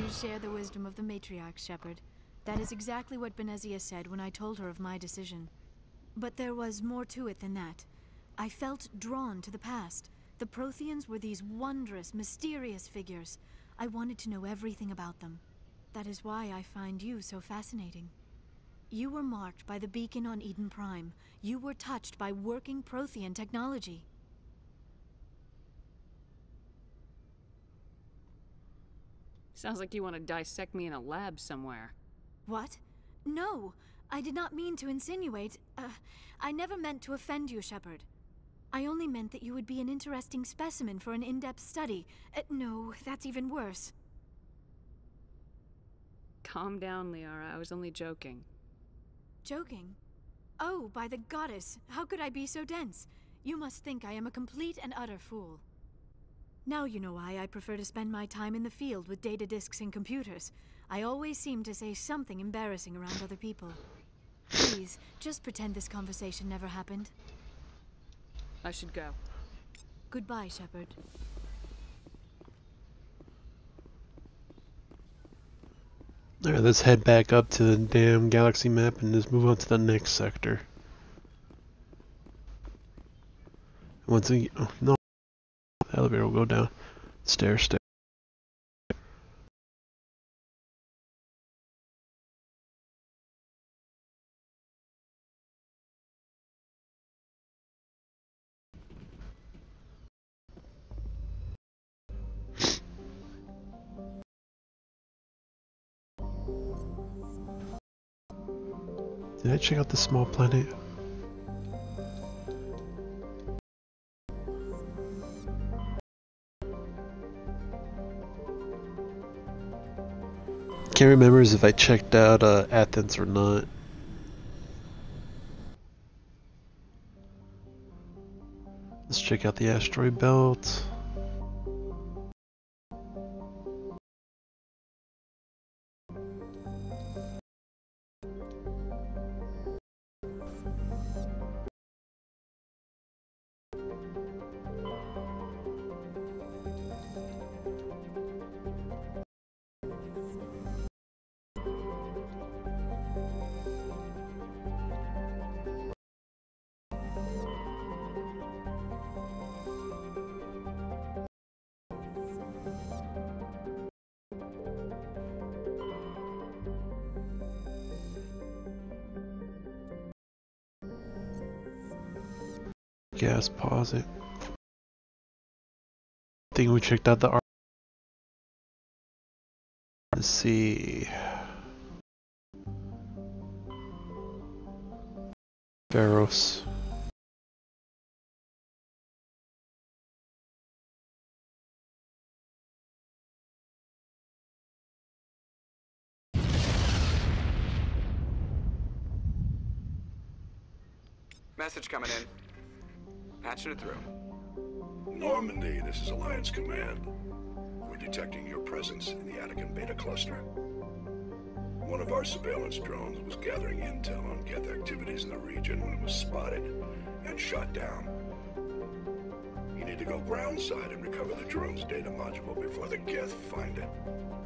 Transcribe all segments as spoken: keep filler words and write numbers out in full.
You share the wisdom of the matriarch, Shepard. That is exactly what Benezia said when I told her of my decision. But there was more to it than that. I felt drawn to the past. The Protheans were these wondrous, mysterious figures. I wanted to know everything about them. That is why I find you so fascinating. You were marked by the beacon on Eden Prime. You were touched by working Prothean technology. Sounds like you want to dissect me in a lab somewhere. What? No! I did not mean to insinuate. Uh, I never meant to offend you, Shepard. I only meant that you would be an interesting specimen for an in-depth study. Uh, no, that's even worse. Calm down, Liara. I was only joking. Joking? Oh, by the goddess, how could I be so dense? You must think I am a complete and utter fool. Now you know why I prefer to spend my time in the field with data disks and computers. I always seem to say something embarrassing around other people. Please, just pretend this conversation never happened. I should go. Goodbye, Shepard. Alright, let's head back up to the damn galaxy map and just move on to the next sector. Once again, oh, no. The elevator will go down. Stair, stair. Did I check out the small planet? Can't remember if I checked out uh, Athens or not. Let's check out the asteroid belt. Gas, pause it. I think we checked out the art. Let's see. Barros. Message coming in. Patching it through. Normandy, this is Alliance Command. We're detecting your presence in the Attican Beta Cluster. One of our surveillance drones was gathering intel on Geth activities in the region when it was spotted and shot down. You need to go groundside and recover the drone's data module before the Geth find it.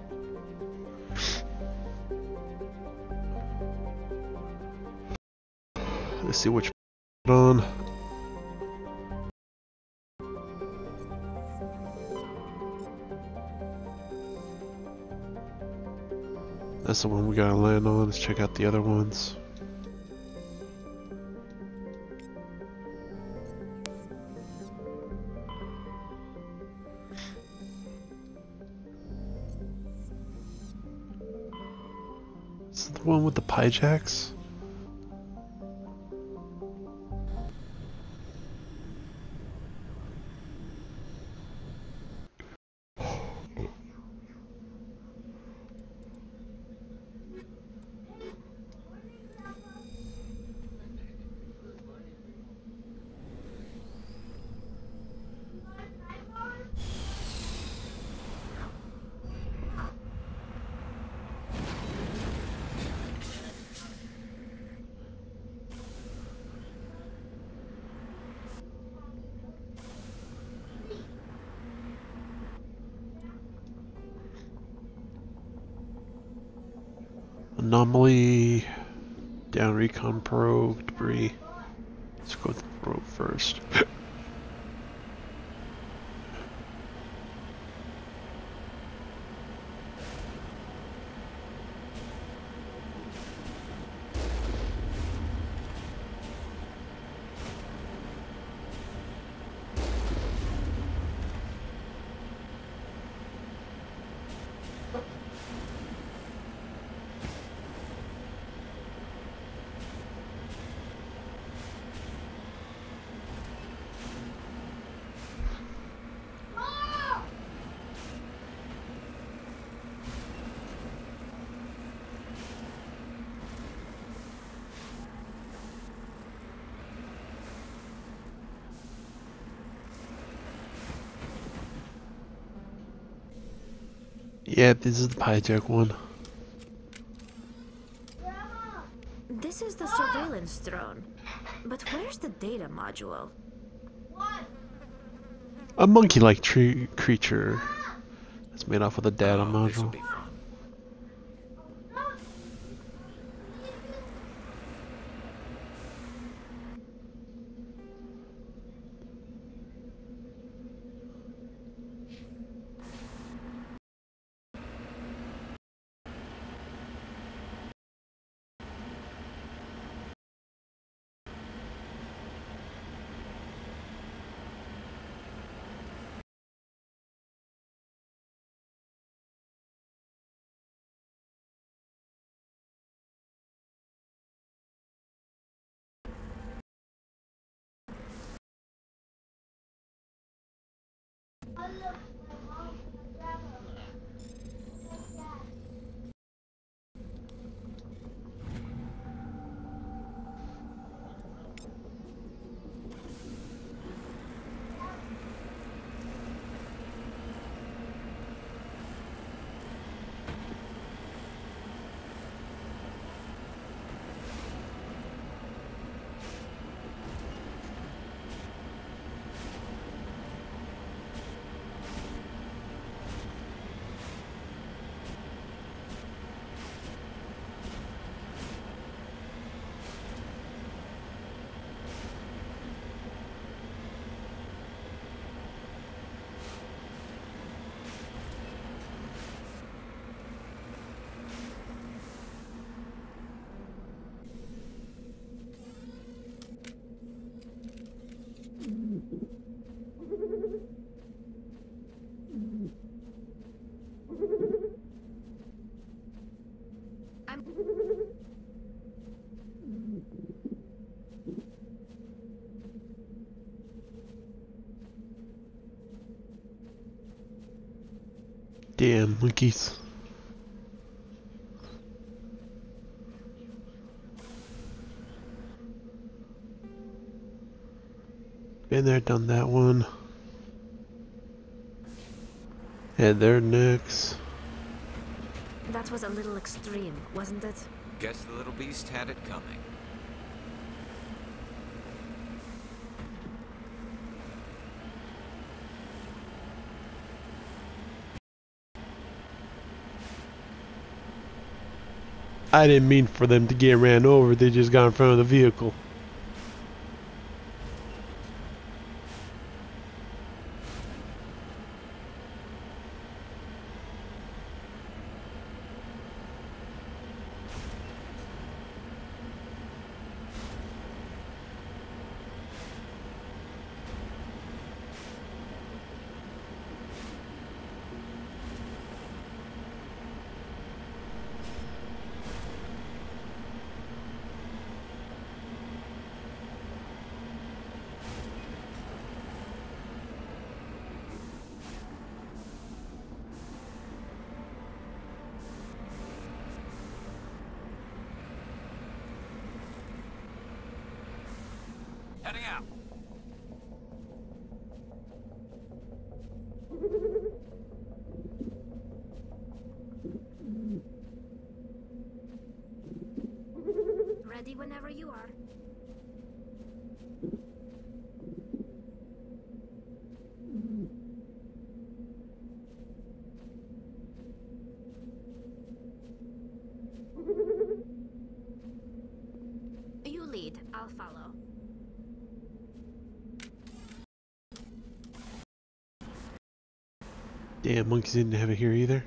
Let's see which on. That's the one we gotta land on. Let's check out the other ones. Is it the one with the Pyjacks? Anomaly, down recon probe, debris. Let's go with the probe first. Yeah, this is the hijack one. This is the surveillance drone. But where's the data module? A monkey-like tree creature. It's made off with a data Oh, this'll module. be fun. Damn monkeys. Been there, done that one. Head there next. That was a little extreme, wasn't it? Guess the little beast had it coming. I didn't mean for them to get ran over, they just got in front of the vehicle. Heading out. Ready whenever you are. Damn, monkeys didn't have it here either.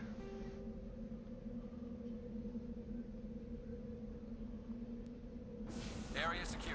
Area secure.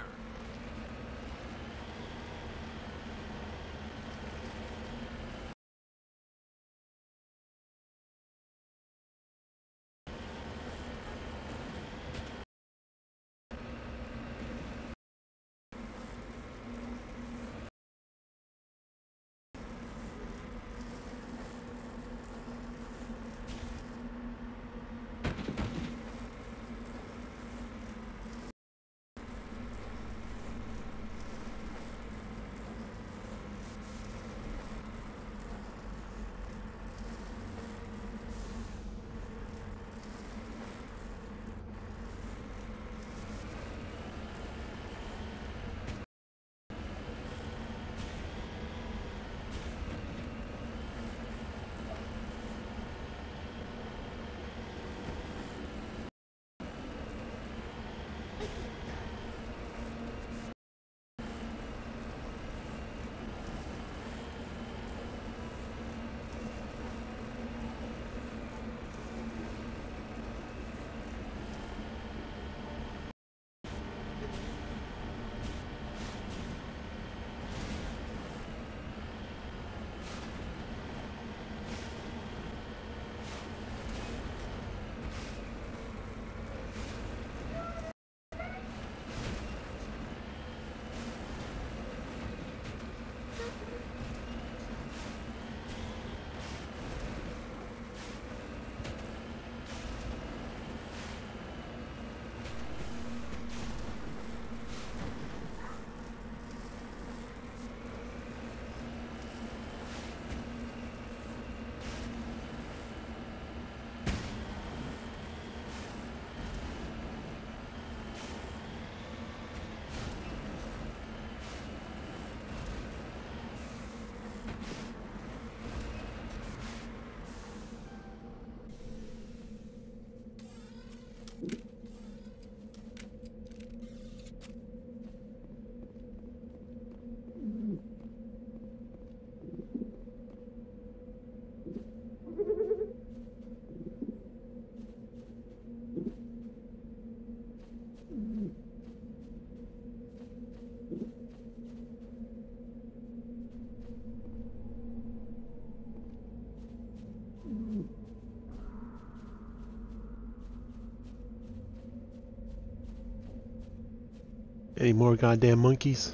Any more goddamn monkeys?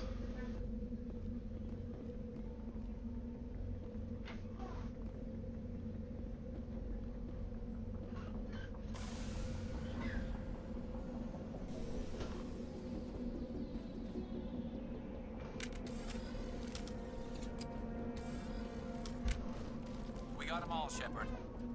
We got them all, Shepard.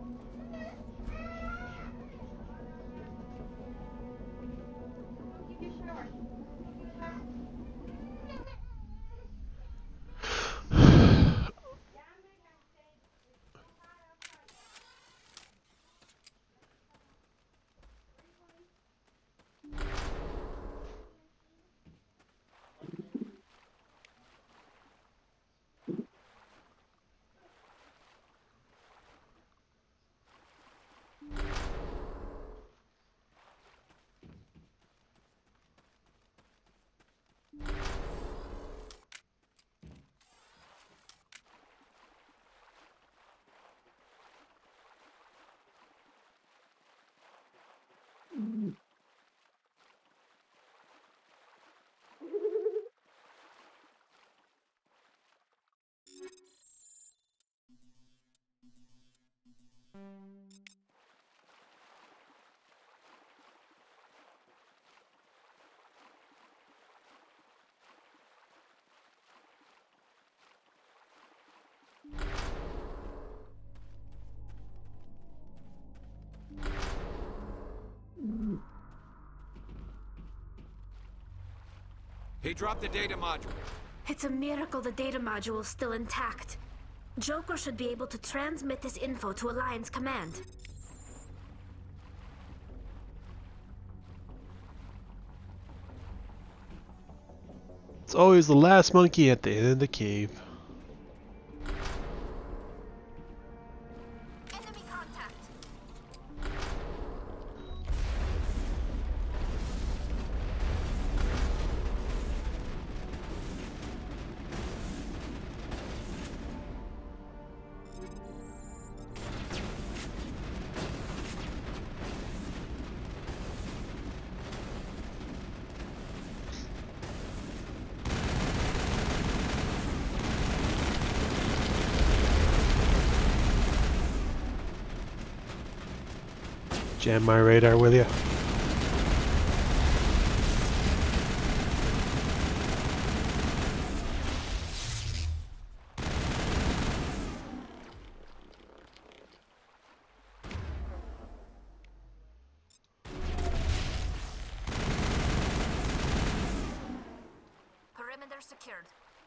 He dropped the data module. It's a miracle the data module is still intact. Joker should be able to transmit this info to Alliance Command. It's always the last monkey at the end of the cave. Jam my radar, will ya? Perimeter secured.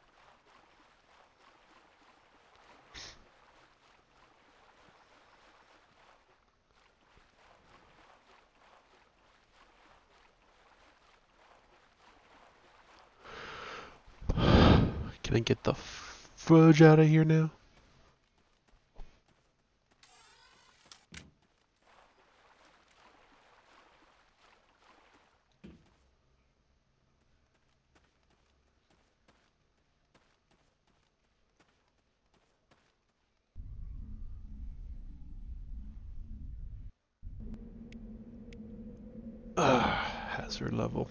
Can I get the fudge out of here now? Ah, hazard level.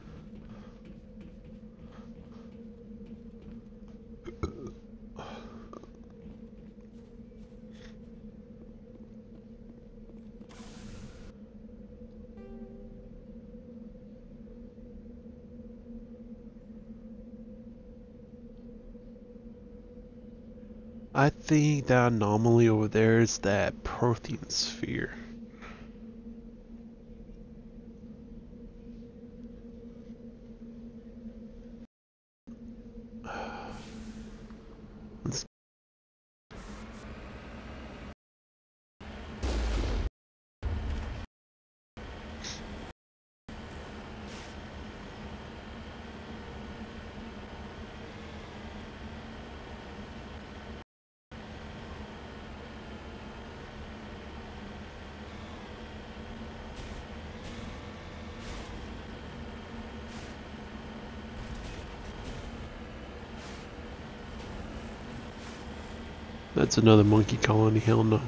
I think that anomaly over there is that Prothean sphere. Let's That's another monkey colony, hell no.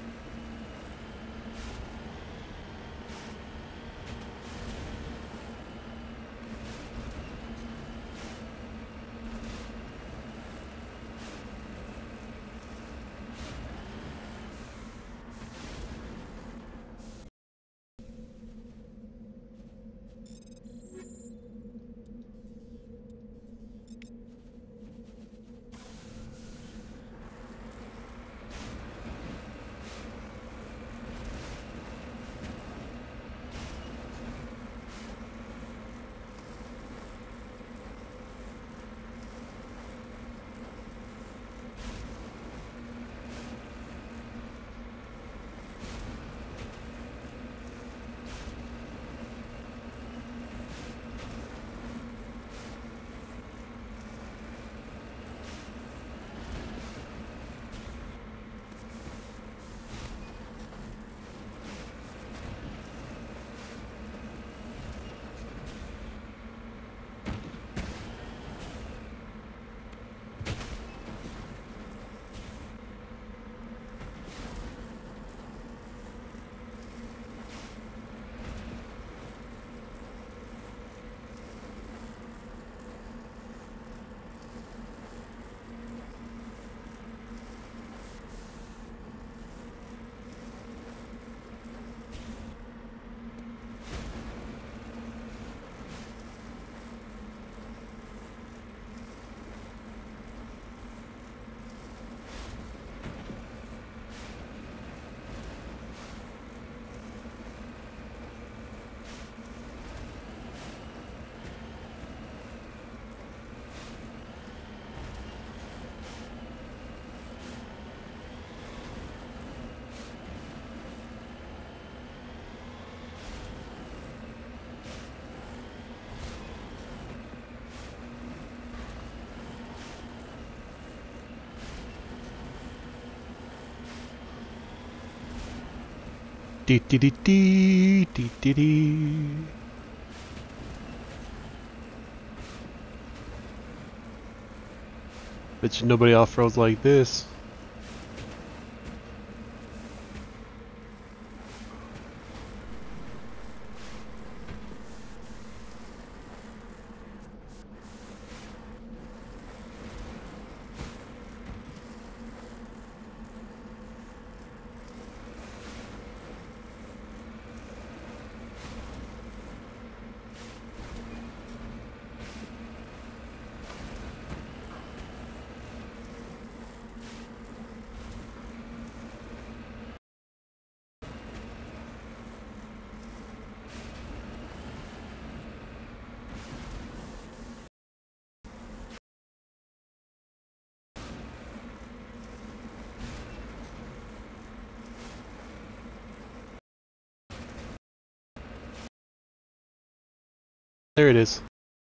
Dee dee dee dee dee dee dee. Bet you nobody off-roads like this. There it is.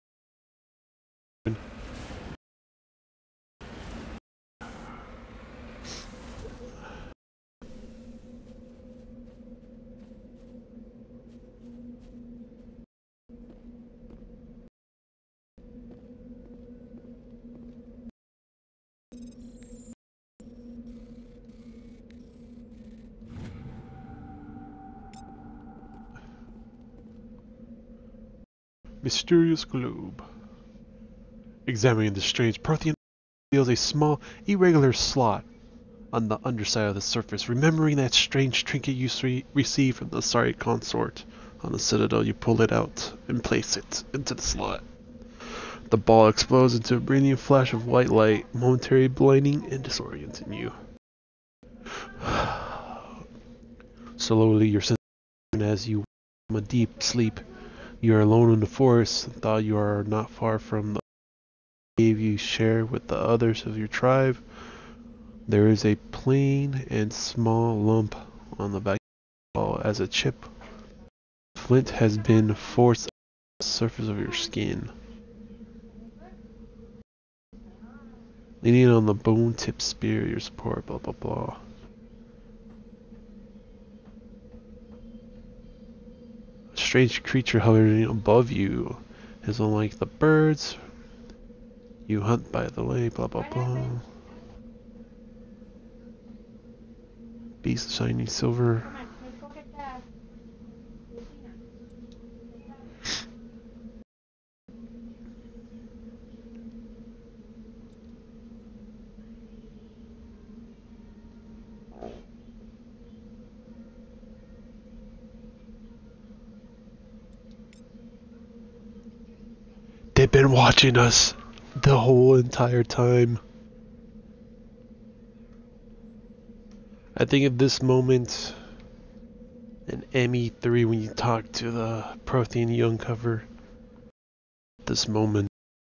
Mysterious globe. Examining the strange Prothean reveals a small, irregular slot on the underside of the surface. Remembering that strange trinket you re received from the Asari consort on the Citadel, you pull it out and place it into the slot. The ball explodes into a brilliant flash of white light, momentarily blinding and disorienting you. Slowly, your senses as you from a deep sleep. You are alone in the forest, and thought you are not far from the cave you share with the others of your tribe. There is a plain and small lump on the back wall as a chip. Flint has been forced on the surface of your skin. Leaning on the bone-tipped spear, your support, blah blah blah. A strange creature hovering above you is unlike the birds you hunt by the lake, blah blah blah. Beast shiny silver. They've been watching us the whole entire time. I think at this moment in M E three, when you talk to the Prothean you uncover this moment.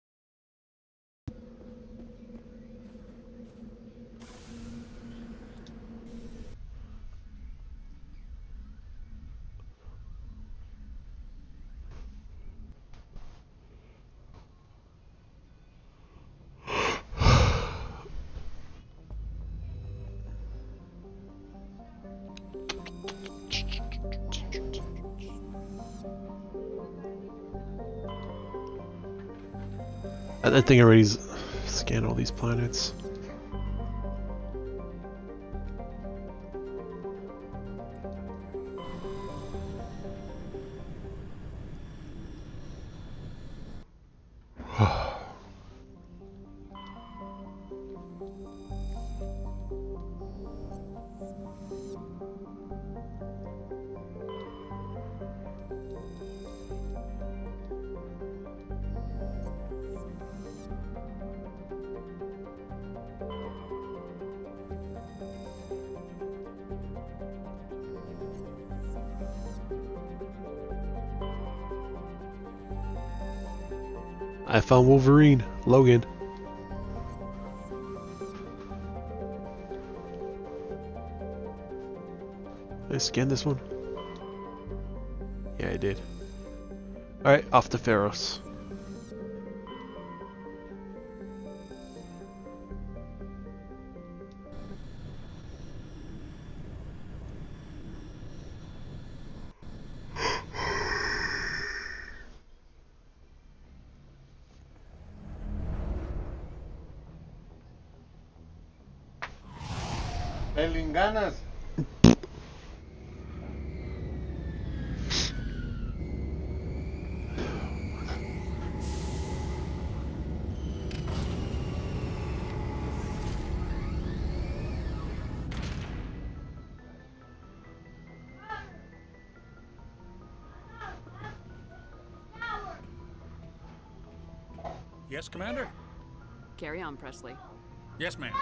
I think I already scanned all these planets. I found Wolverine, Logan. Did I scan this one? Yeah, I did. Alright, off to Pharos. Pelinganas. Yes, Commander? Carry on, Presley. Yes, ma'am.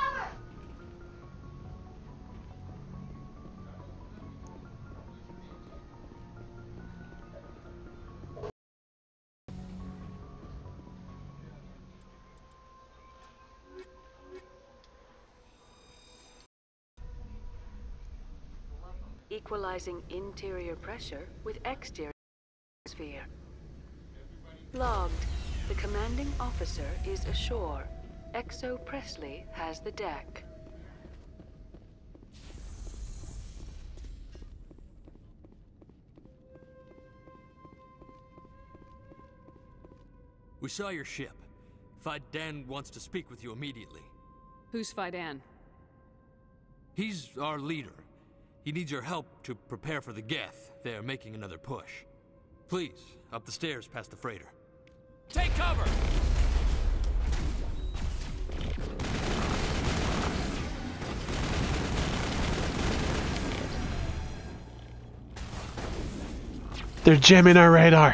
Equalizing interior pressure with exterior atmosphere. Logged. The commanding officer is ashore. Exo Presley has the deck. We saw your ship. Faidan wants to speak with you immediately. Who's Faidan? He's our leader. He needs your help to prepare for the Geth. They're making another push. Please, up the stairs past the freighter. Take cover! They're jamming our radar.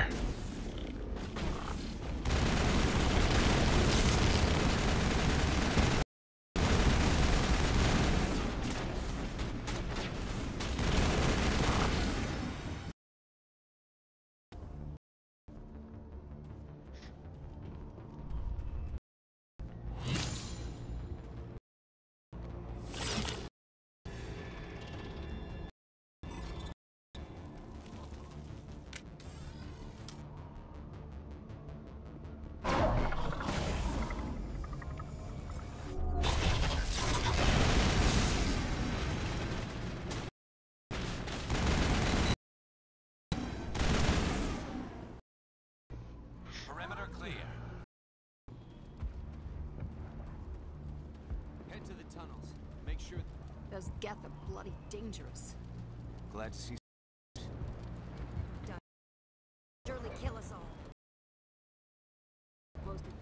Perimeter clear. Head to the tunnels. Make sure... Those Geth are bloody dangerous. Glad to see... Surely kill us all. Most of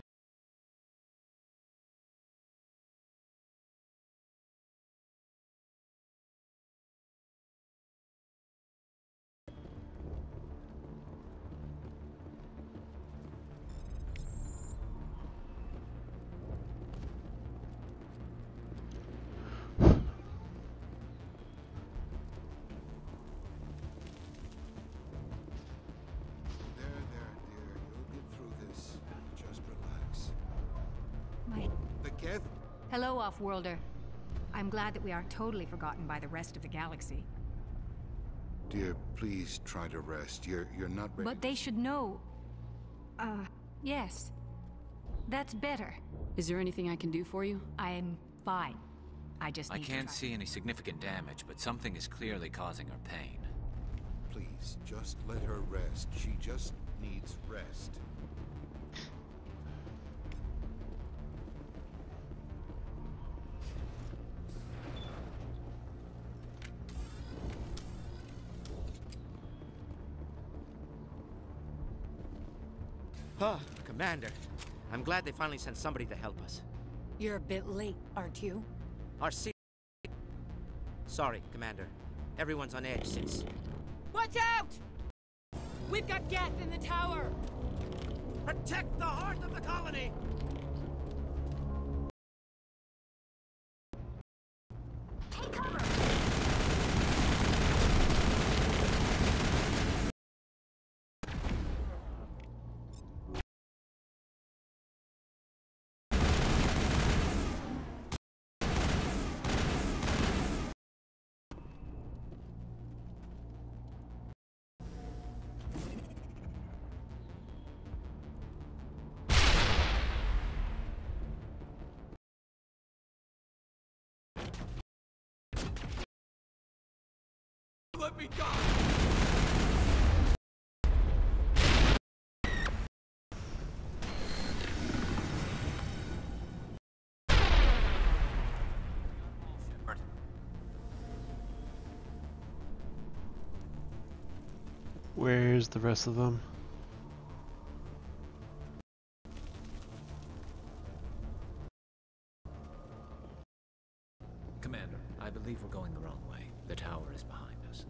Hello, Off-Worlder. I'm glad that we aren't totally forgotten by the rest of the galaxy. Dear, please try to rest. You're you're not ready. But they should know... Uh, yes. That's better. Is there anything I can do for you? I'm fine. I just I need can't to try. see any significant damage, but something is clearly causing her pain. Please, just let her rest. She just needs rest. Ah, Commander. I'm glad they finally sent somebody to help us. You're a bit late, aren't you? Our se- Sorry, Commander. Everyone's on edge since... Watch out! We've got Geth in the tower! Protect the heart of the colony! Take cover! Let me go! Where's the rest of them? Commander, I believe we're going the wrong way. The tower is behind us.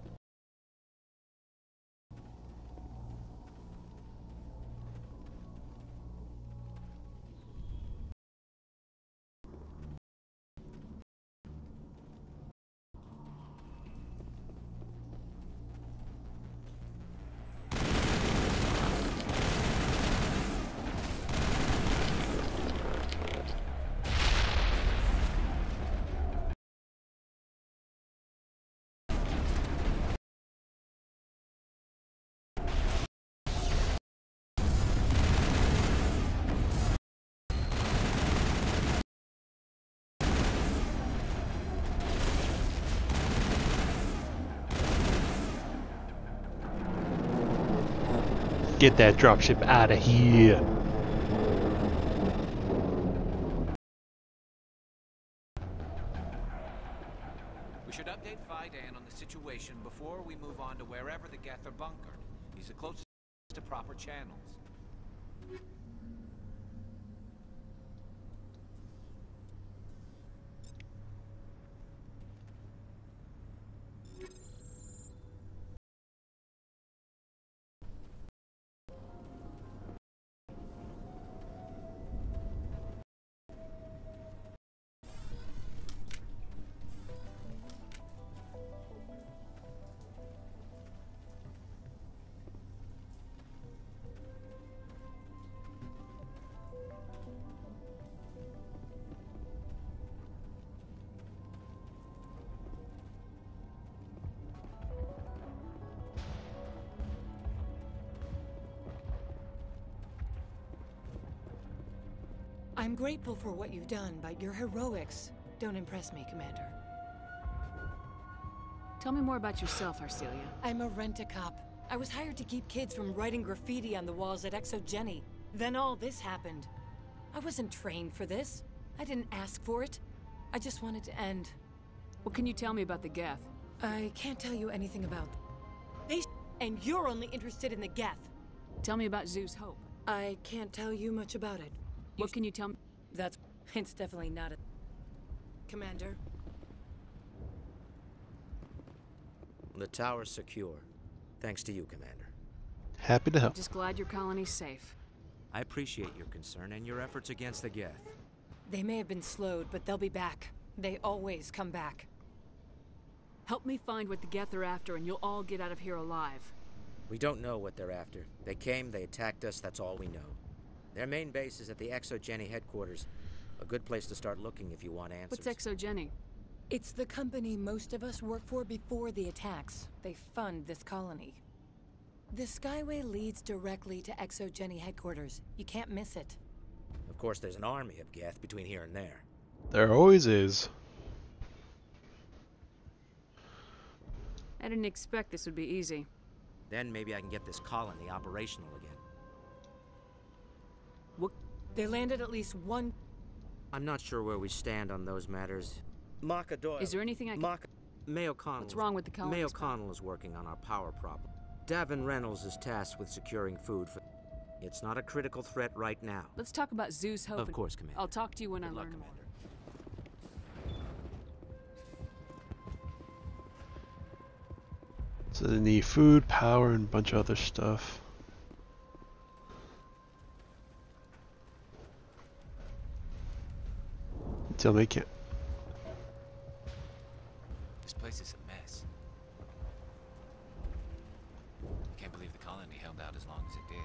Get that dropship out of here. We should update Fidan on the situation before we move on to wherever the Geth are bunkered. He's the closest to proper channels. I'm grateful for what you've done, but your heroics don't impress me, Commander. Tell me more about yourself, Arcelia. I'm a rent-a-cop. I was hired to keep kids from writing graffiti on the walls at ExoGeni. Then all this happened. I wasn't trained for this. I didn't ask for it. I just wanted to end. What can you tell me about the Geth? I can't tell you anything about them. They and you're only interested in the Geth. Tell me about Zhu's Hope. I can't tell you much about it. What can you tell me? That's... it's definitely not a... Commander? The tower's secure. Thanks to you, Commander. Happy to help. Just glad your colony's safe. I appreciate your concern and your efforts against the Geth. They may have been slowed, but they'll be back. They always come back. Help me find what the Geth are after, and you'll all get out of here alive. We don't know what they're after. They came, they attacked us, that's all we know. Their main base is at the ExoGeni headquarters. A good place to start looking if you want answers. What's ExoGeni? It's the company most of us work for before the attacks. They fund this colony. The Skyway leads directly to ExoGeni headquarters. You can't miss it. Of course, there's an army of Geth between here and there. There always is. I didn't expect this would be easy. Then maybe I can get this colony operational again. What? They landed at least one... I'm not sure where we stand on those matters. Maka Doyle. Is there anything I can... Maka... May O'Connell. What's wrong with the colony? May O'Connell is working on our power problem. Davin Reynolds is tasked with securing food for... It's not a critical threat right now. Let's talk about Zhu's Hope. Of course, Commander. I'll talk to you when Good I luck, learn more. Commander. So they need food, power, and a bunch of other stuff. Until they can't. This place is a mess. I can't believe the colony held out as long as it did.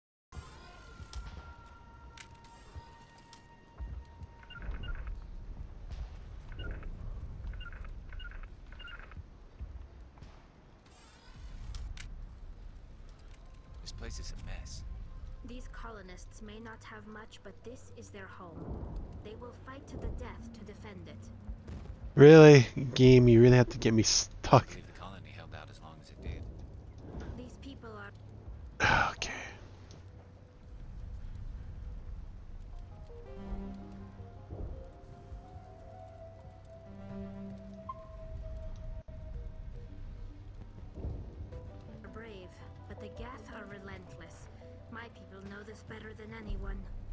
This place is a mess. These colonists may not have much, but this is their home. They will fight to the death to defend it. Really? Game, you really have to get me stuck. I believe the colony held out as long as it did. These people are... Okay. are brave, but the Geth are relentless. My people know this better than anyone.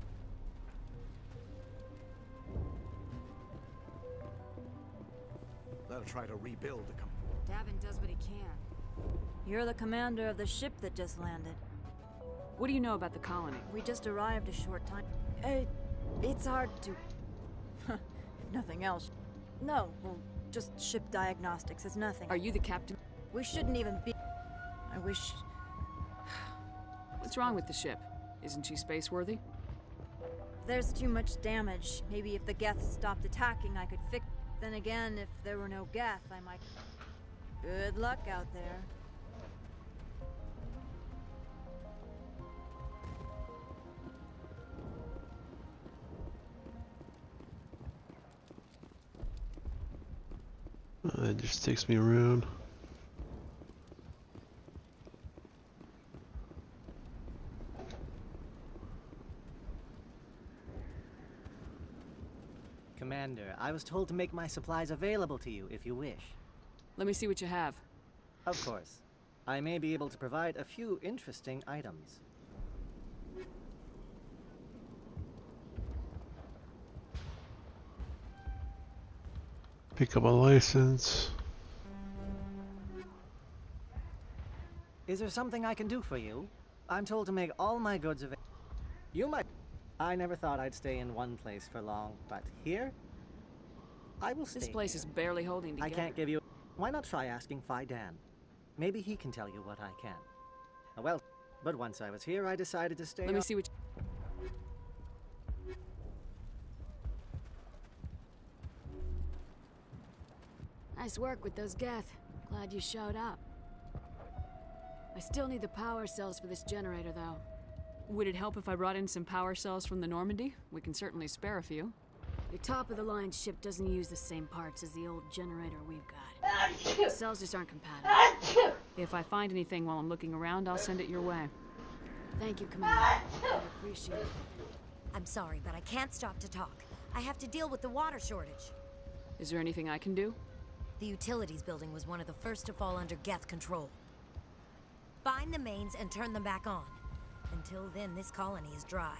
They'll try to rebuild the company. Davin does what he can. You're the commander of the ship that just landed. What do you know about the colony? We just arrived a short time. Uh, it's hard to... if nothing else. No, well, just ship diagnostics. It's nothing. Are you the captain? We shouldn't even be... I wish... What's wrong with the ship? Isn't she space-worthy? There's too much damage. Maybe if the Geth stopped attacking, I could fix... Then again, if there were no Geth, I might... Good luck out there. Uh, it just takes me around. Commander, I was told to make my supplies available to you if you wish. Let me see what you have. Of course. I may be able to provide a few interesting items. Pick up a license. Is there something I can do for you? I'm told to make all my goods available. You might... I never thought I'd stay in one place for long, but here? I will stay This place here. is barely holding together. I can't give you... Why not try asking Phi Dan? Maybe he can tell you what I can. Uh, Well, but once I was here, I decided to stay Let me on- see what... Nice work with those Geth. Glad you showed up. I still need the power cells for this generator, though. Would it help if I brought in some power cells from the Normandy? We can certainly spare a few. Your top-of-the-line ship doesn't use the same parts as the old generator we've got. The cells just aren't compatible. If I find anything while I'm looking around, I'll send it your way. Thank you, Commander. I appreciate it. I'm sorry, but I can't stop to talk. I have to deal with the water shortage. Is there anything I can do? The utilities building was one of the first to fall under Geth control. Find the mains and turn them back on. Until then, this colony is dry.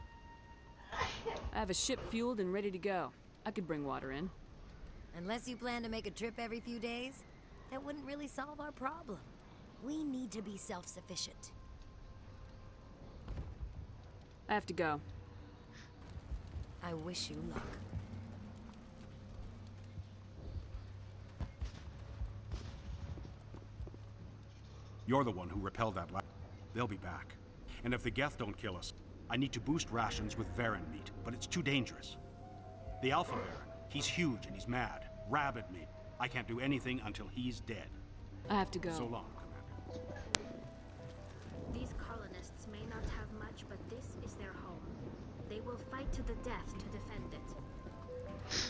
I have a ship fueled and ready to go. I could bring water in. Unless you plan to make a trip every few days, that wouldn't really solve our problem. We need to be self-sufficient. I have to go. I wish you luck. You're the one who repelled that lab. They'll be back. And if the Geth don't kill us, I need to boost rations with Varen meat, but it's too dangerous. The Alpha Baron, he's huge and he's mad. Rabbit meat. I can't do anything until he's dead. I have to go. So long, Commander. These colonists may not have much, but this is their home. They will fight to the death to defend it.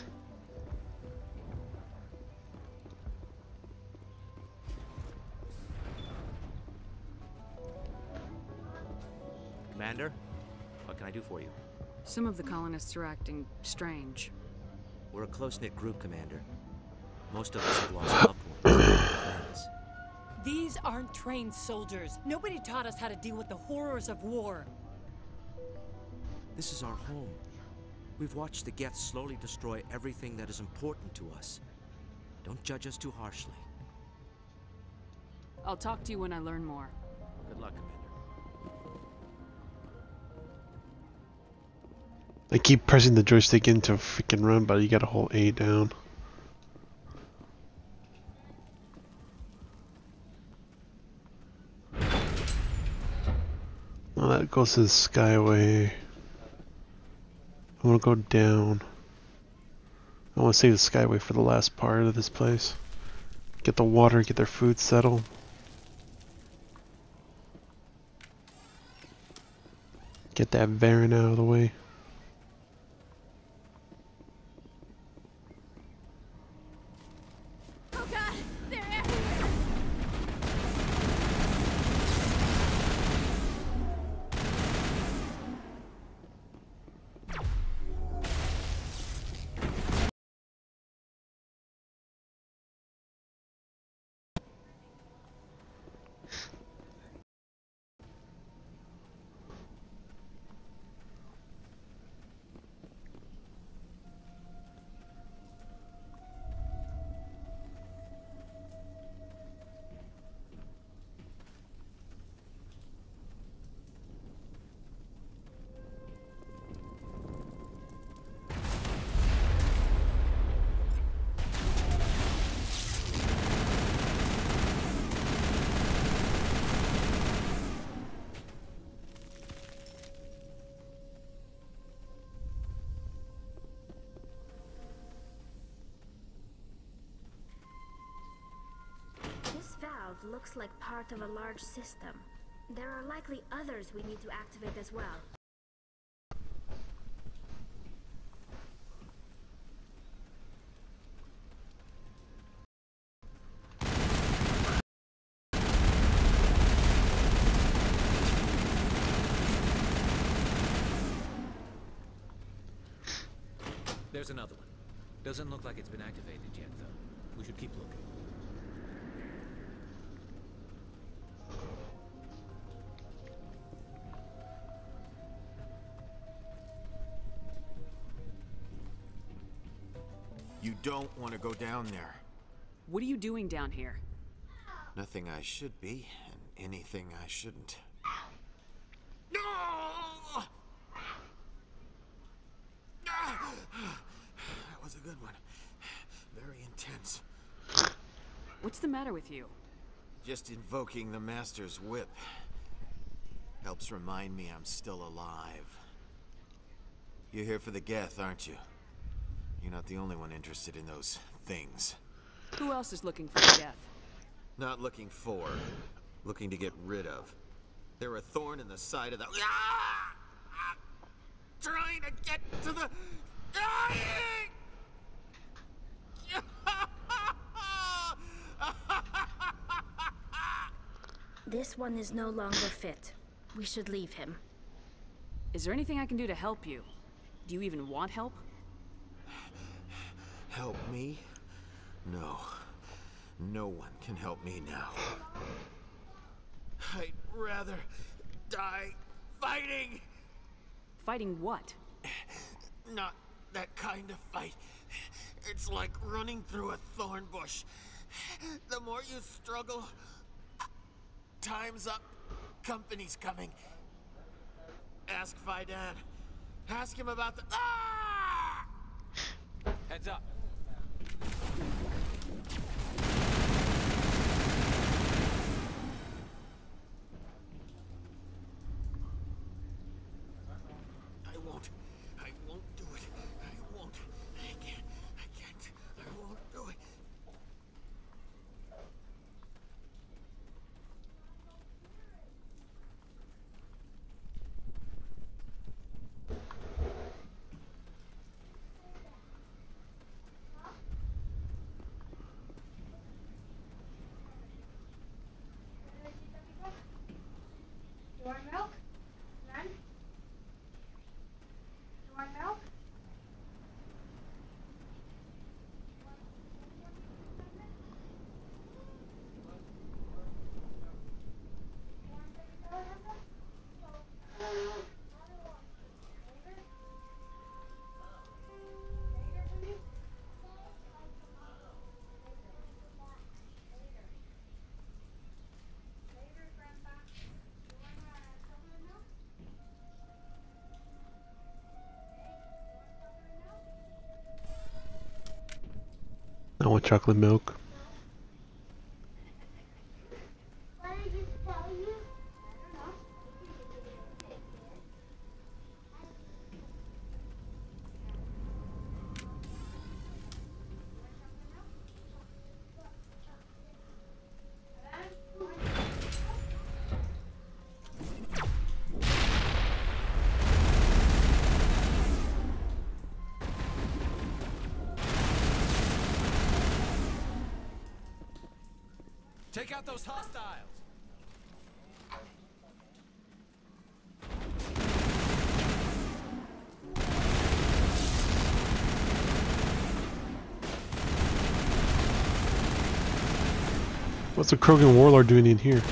Commander, what can I do for you? Some of the colonists are acting strange. We're a close-knit group, Commander. Most of us have lost loved ones and friends. These aren't trained soldiers. Nobody taught us how to deal with the horrors of war. This is our home. We've watched the Geth slowly destroy everything that is important to us. Don't judge us too harshly. I'll talk to you when I learn more. Good luck, Commander. I keep pressing the joystick in to freaking run, but you gotta hold A down. Well, that goes to the Skyway. I wanna go down. I wanna save the Skyway for the last part of this place. Get the water, get their food settled. Get that Varen out of the way. Oh god, they're everywhere! This valve looks like part of a large system. There are likely others we need to activate as well. There's another one. Doesn't look like it's been activated yet, though. We should keep looking. You don't want to go down there. What are you doing down here? Nothing I should be, and anything I shouldn't. That was a good one. Very intense. What's the matter with you? Just invoking the Master's whip helps remind me I'm still alive. You're here for the Geth, aren't you? You're not the only one interested in those things. Who else is looking for the Geth? Not looking for, looking to get rid of. They're a thorn in the side of the... Ah! Ah! Trying to get to the... This one is no longer fit. We should leave him. Is there anything I can do to help you? Do you even want help? Help me? No. No one can help me now. I'd rather die fighting! Fighting what? Not that kind of fight. It's like running through a thorn bush. The more you struggle, time's up. Company's coming. Ask Faidan. Ask him about the... Ah! Heads up. I won't. I won't do it. I won't. I can't. I can't. I won't do it. You want milk? None? You want milk? I want chocolate milk. Take out those hostiles! What's the Krogan warlord doing in here?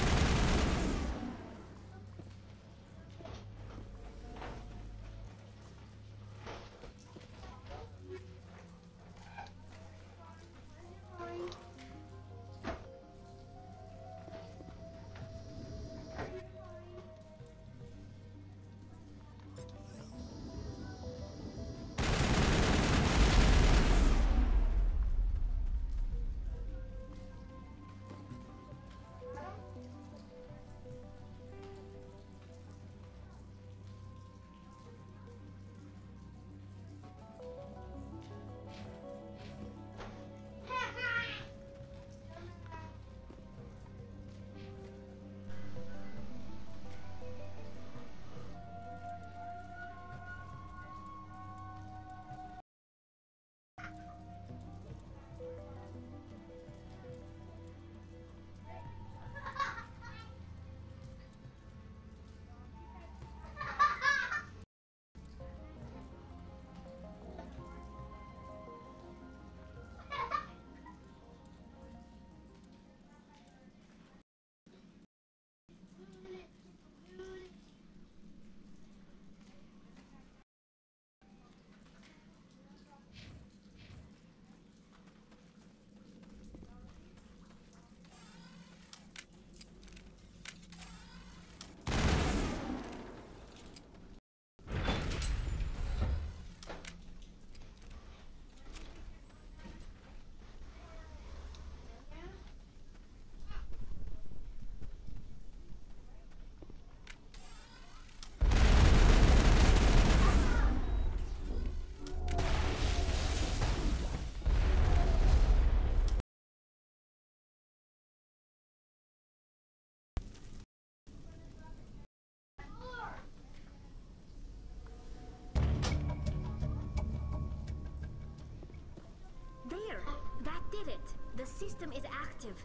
system is active.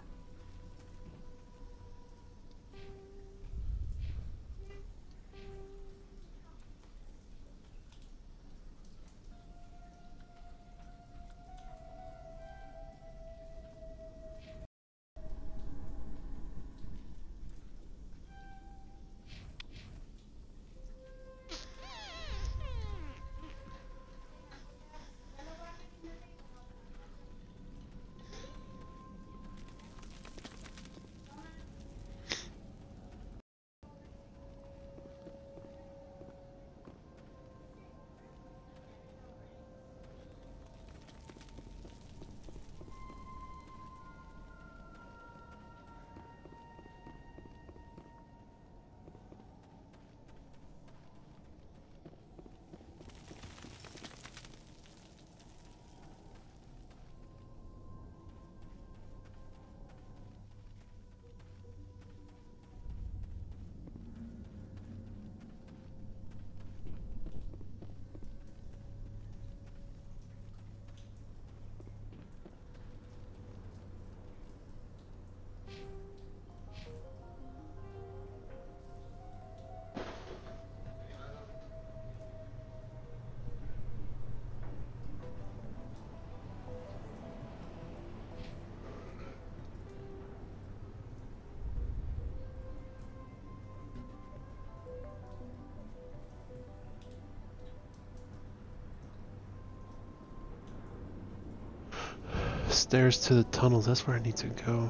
Stairs to the tunnels, that's where I need to go.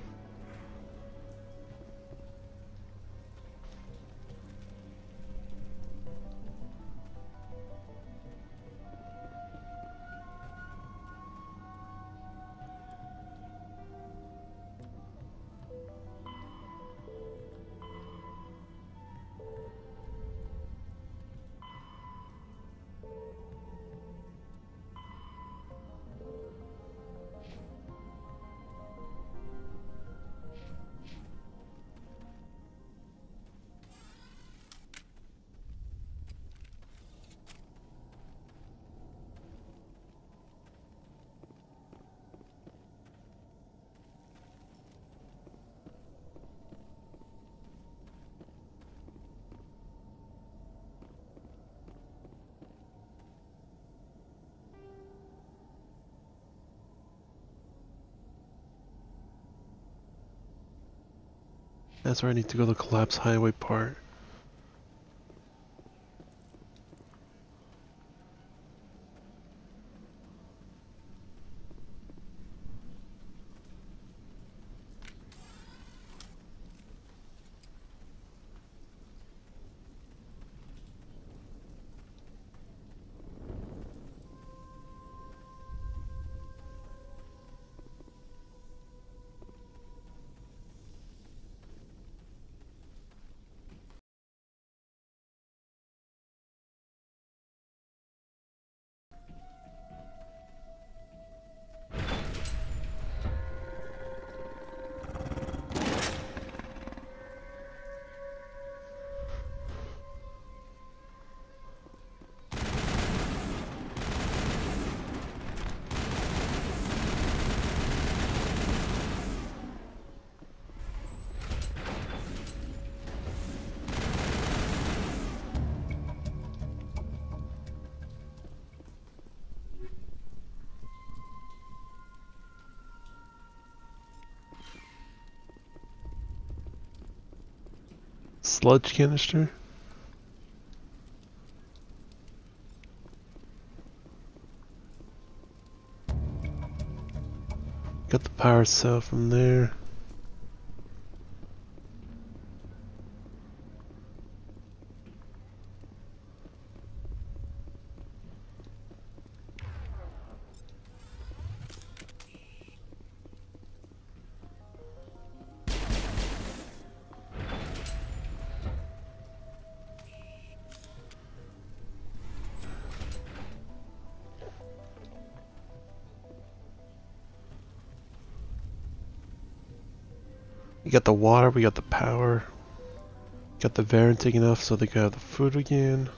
That's where I need to go, the collapse highway part. Sludge canister? Got the power cell from there. We got the water, we got the power. Got the Varen taken off so they can have the food again.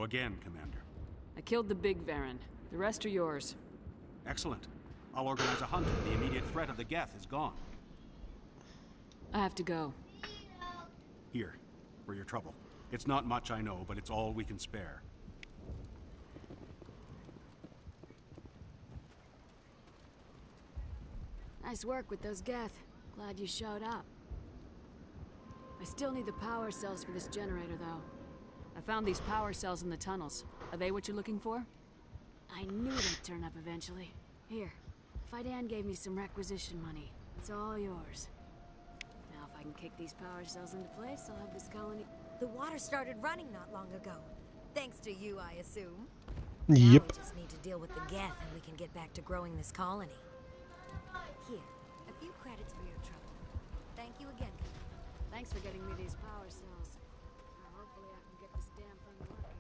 again, Commander. I killed the big Varen. The rest are yours. Excellent. I'll organize a hunt when the immediate threat of the Geth is gone. I have to go. Here, for your trouble. It's not much, I know, but it's all we can spare. Nice work with those Geth. Glad you showed up. I still need the power cells for this generator, though. I found these power cells in the tunnels. Are they what you're looking for? I knew they'd turn up eventually. Here, Faidan gave me some requisition money. It's all yours. Now if I can kick these power cells into place, I'll have this colony... The water started running not long ago. Thanks to you, I assume. Yep. Now we just need to deal with the Geth and we can get back to growing this colony. Here, a few credits for your trouble. Thank you again. Thanks for getting me these power cells. Now hopefully I can get this damn thing working.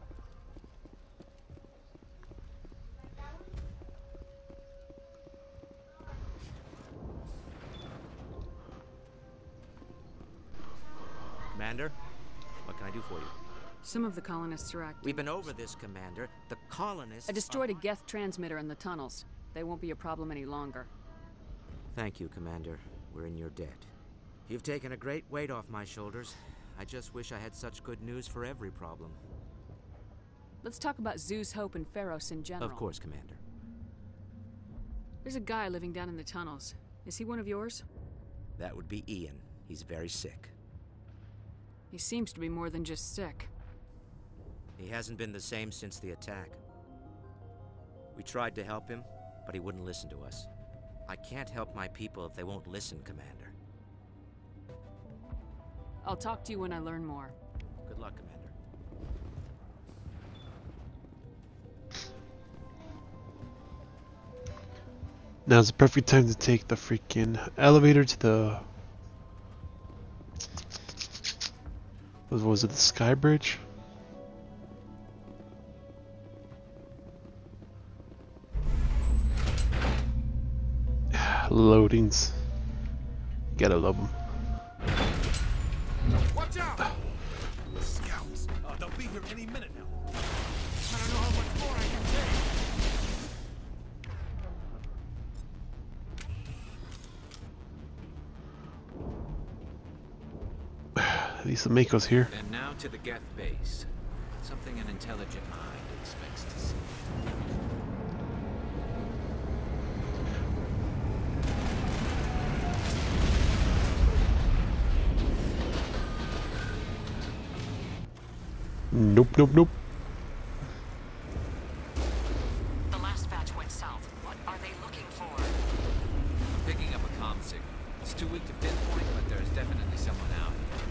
Commander, what can I do for you? Some of the colonists are active. We've been over this, Commander. The colonists... I destroyed a Geth transmitter in the tunnels. They won't be a problem any longer. Thank you, Commander. We're in your debt. You've taken a great weight off my shoulders. I just wish I had such good news for every problem. Let's talk about Zeus, Hope, and Pharos in general. Of course, Commander. There's a guy living down in the tunnels. Is he one of yours? That would be Ian. He's very sick. He seems to be more than just sick. He hasn't been the same since the attack. We tried to help him, but he wouldn't listen to us. I can't help my people if they won't listen, Commander. I'll talk to you when I learn more. Good luck, Commander. Now's the perfect time to take the freaking elevator to the... What was it, the Sky Bridge? Loadings. Gotta love them. Watch out! Scouts! Uh, they'll be here any minute now. I don't know how much more I can take. At least the Mako's here. And now to the Geth base. Something an intelligent mind expects to see. Nope, nope, nope. The last batch went south. What are they looking for? I'm picking up a comm signal. It's too weak to pinpoint, but there's definitely someone out.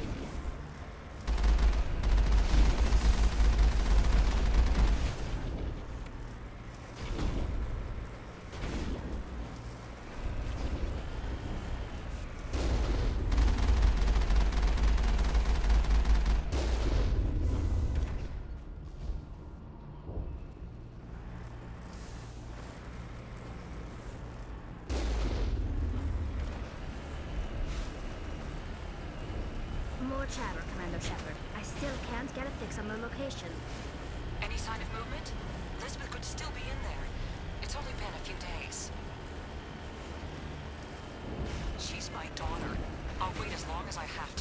More chatter, Commander Shepard. I still can't get a fix on the location. Any sign of movement? Elizabeth could still be in there. It's only been a few days. She's my daughter. I'll wait as long as I have to.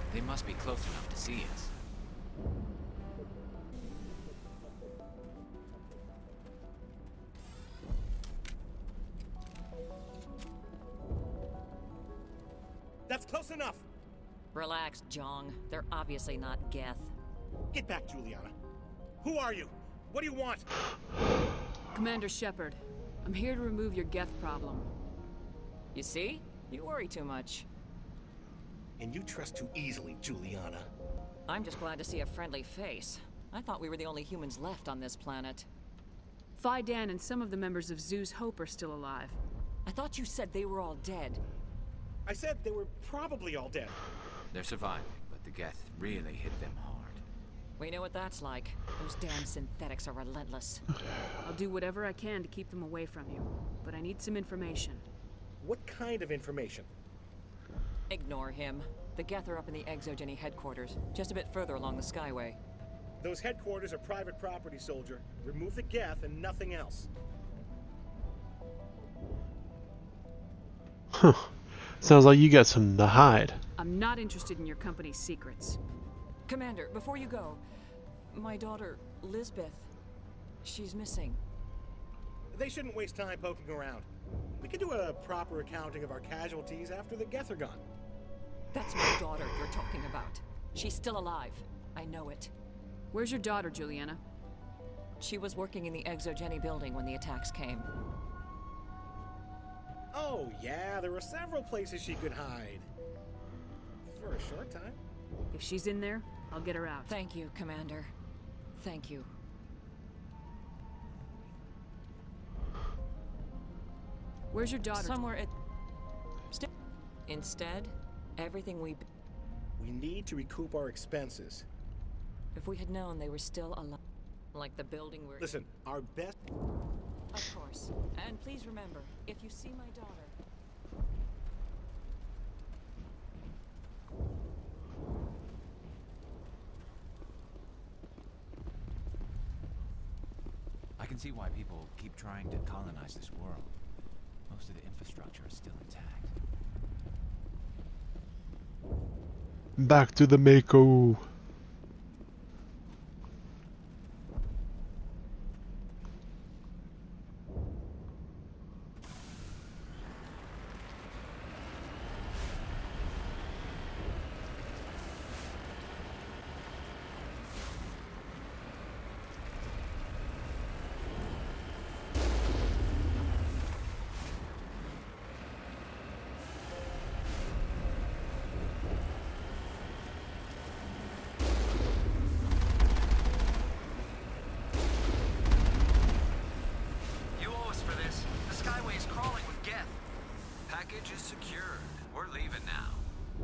They must be close enough to see us. That's close enough! Relax, Jong. They're obviously not Geth. Get back, Juliana. Who are you? What do you want? Commander Shepard, I'm here to remove your Geth problem. You see? You worry too much. And you trust too easily, Juliana. I'm just glad to see a friendly face. I thought we were the only humans left on this planet. Phi Dan and some of the members of Zoo's Hope are still alive. I thought you said they were all dead. I said they were probably all dead. They're surviving, but the Geth really hit them hard. We know what that's like. Those damn synthetics are relentless. I'll do whatever I can to keep them away from you, but I need some information. What kind of information? Ignore him. The Geth are up in the Exogeny headquarters, just a bit further along the Skyway. Those headquarters are private property, soldier. Remove the Geth and nothing else. Huh. Sounds like you got something to hide. I'm not interested in your company's secrets. Commander, before you go, my daughter, Lisbeth, she's missing. They shouldn't waste time poking around. We can do a proper accounting of our casualties after the Geth are gone. That's my daughter you're talking about. She's still alive. I know it. Where's your daughter, Juliana? She was working in the Exogeny building when the attacks came. Oh, yeah, there were several places she could hide. For a short time. If she's in there, I'll get her out. Thank you, Commander. Thank you. Where's your daughter? Somewhere at... St Instead, everything we... We need to recoup our expenses. If we had known they were still alive, like the building we're... Listen, our best... Of course. And please remember, if you see my daughter... I can see why people keep trying to colonize this world. Most of the infrastructure is still intact. Back to the Mako. Package is secured. We're leaving now.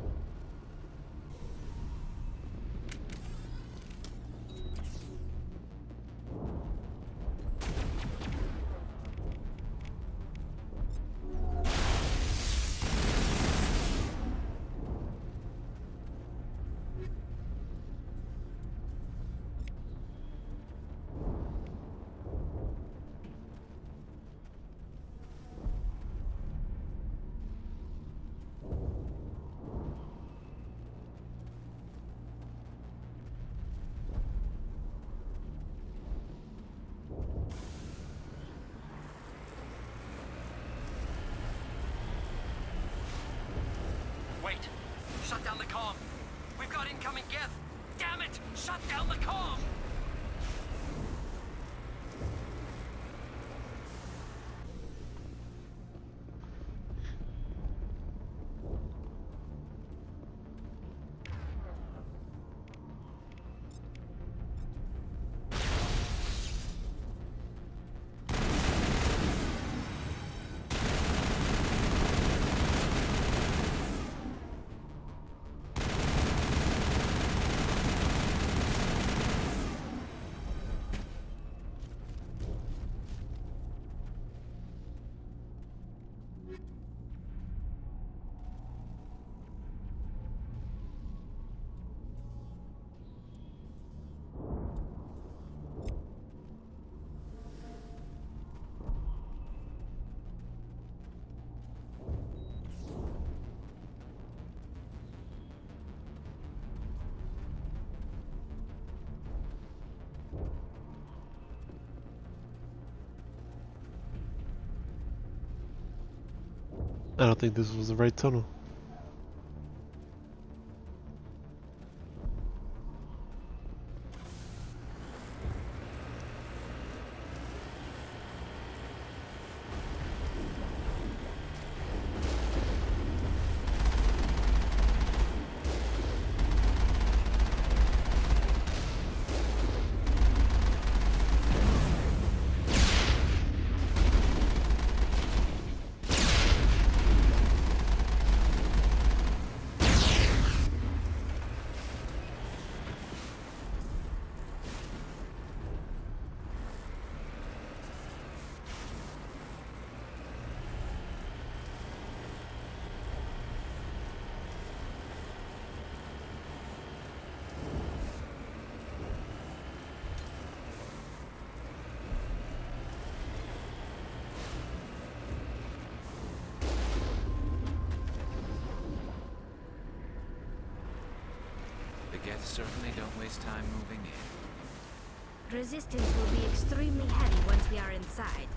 Wait! Shut down the comm! We've got incoming Geth! Damn it! Shut down the comm! I don't think this was the right tunnel. The Geth certainly don't waste time moving in. Resistance will be extremely heavy once we are inside.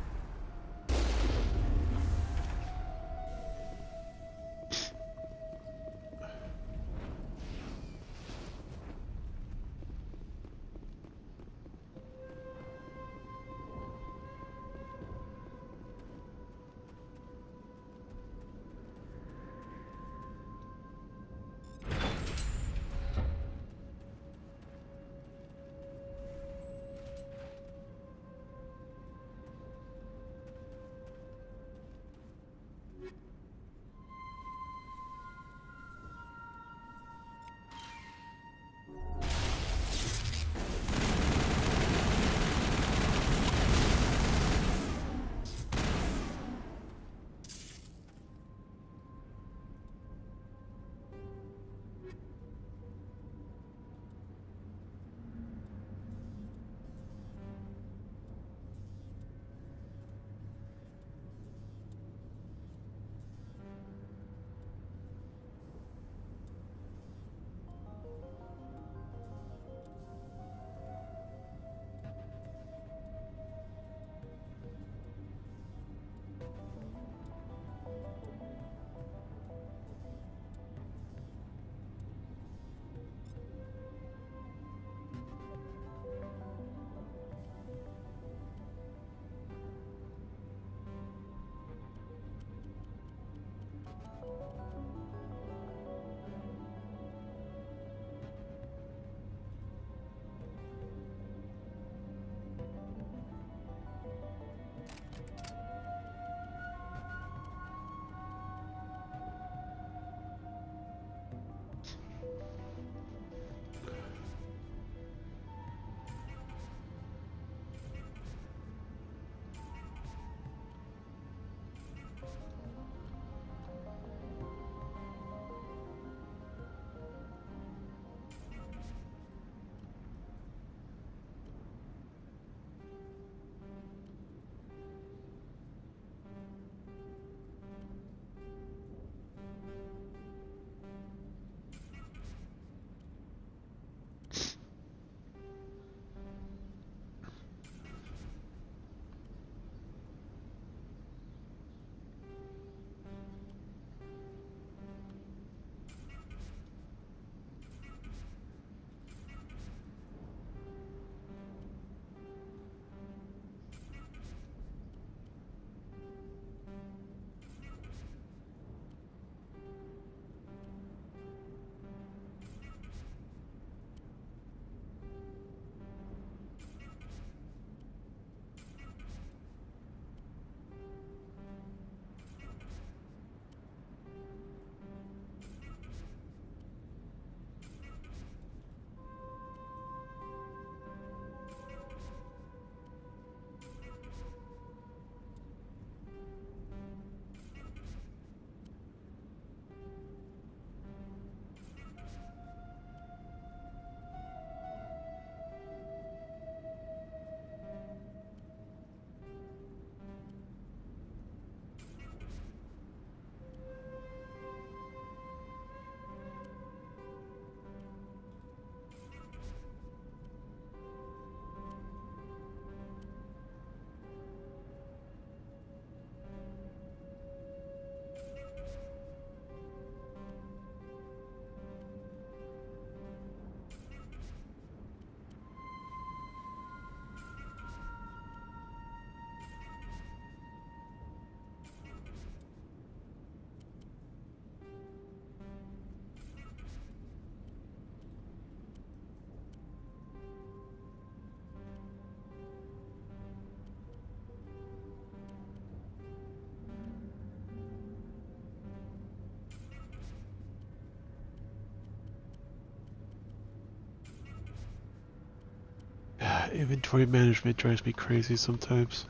Inventory management drives me crazy sometimes.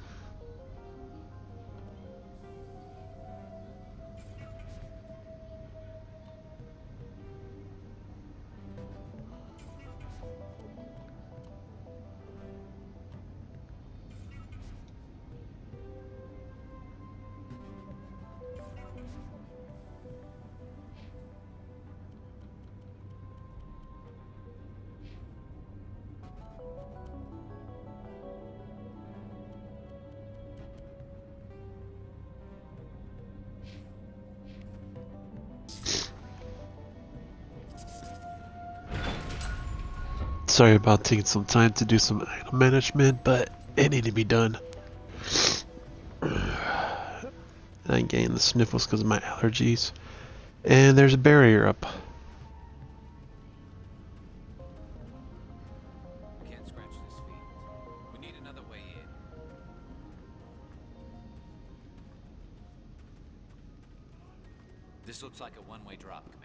Sorry about taking some time to do some item management, but it needed to be done. I'm getting the sniffles because of my allergies. And there's a barrier up. We can't scratch this field. We need another way in. This looks like a one-way drop, Commander.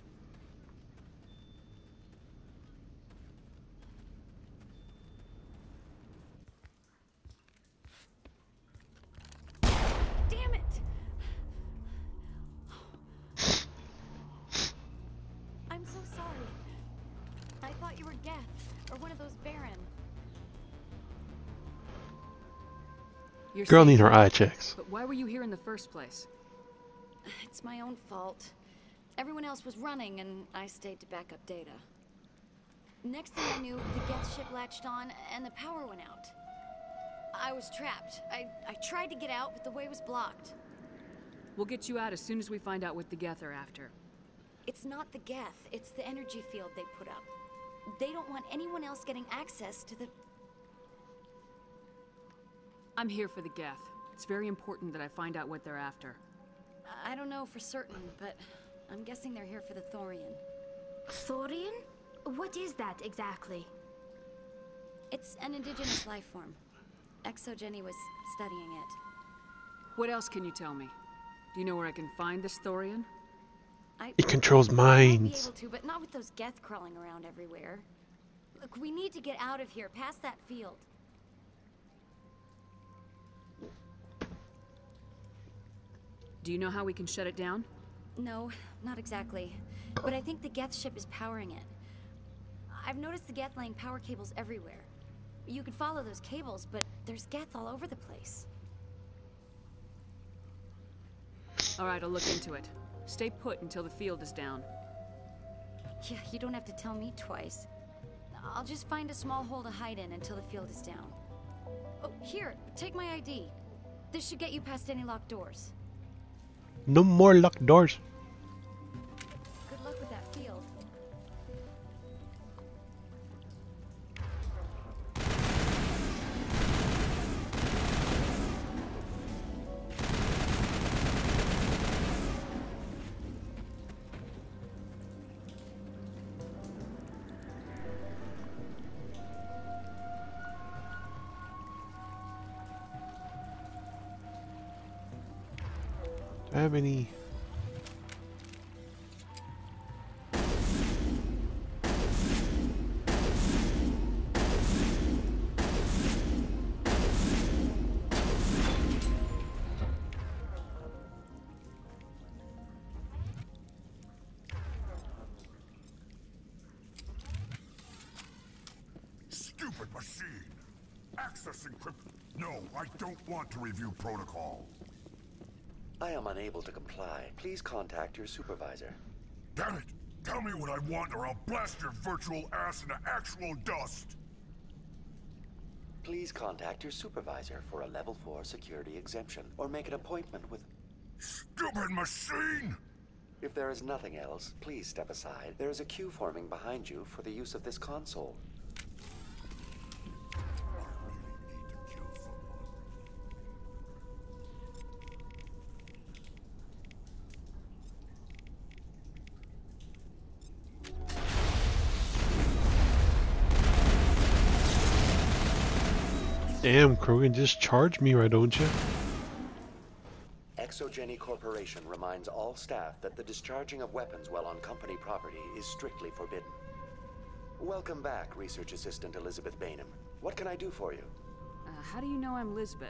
You're Girl safe, need her right? eye checks. But why were you here in the first place? It's my own fault. Everyone else was running, and I stayed to back up data. Next thing I knew, the Geth ship latched on, and the power went out. I was trapped. I, I tried to get out, but the way was blocked. We'll get you out as soon as we find out what the Geth are after. It's not the Geth, it's the energy field they put up. They don't want anyone else getting access to the... I'm here for the Geth. It's very important that I find out what they're after. I don't know for certain, but I'm guessing they're here for the Thorian. Thorian? What is that exactly? It's an indigenous life form. ExoGenny was studying it. What else can you tell me? Do you know where I can find this Thorian? I It controls might be minds. able to, but not with those Geth crawling around everywhere. Look, we need to get out of here, past that field. Do you know how we can shut it down? No, not exactly. But I think the Geth ship is powering it. I've noticed the Geth laying power cables everywhere. You could follow those cables, but there's Geth all over the place. All right, I'll look into it. Stay put until the field is down. Yeah, you don't have to tell me twice. I'll just find a small hole to hide in until the field is down. Oh, here, take my I D. This should get you past any locked doors. No more locked doors. Good luck with that field. Do I have any? Stupid machine! Access encrypted. No, I don't want to review protocol. I am unable to comply. Please contact your supervisor. Damn it! Tell me what I want or I'll blast your virtual ass into actual dust! Please contact your supervisor for a level four security exemption or make an appointment with... Stupid machine! If there is nothing else, please step aside. There is a queue forming behind you for the use of this console. Damn, Krogan, just charge me, why don't you? ExoGenny Corporation reminds all staff that the discharging of weapons while on company property is strictly forbidden. Welcome back, Research Assistant Elizabeth Bainham. What can I do for you? Uh, how do you know I'm Lisbeth?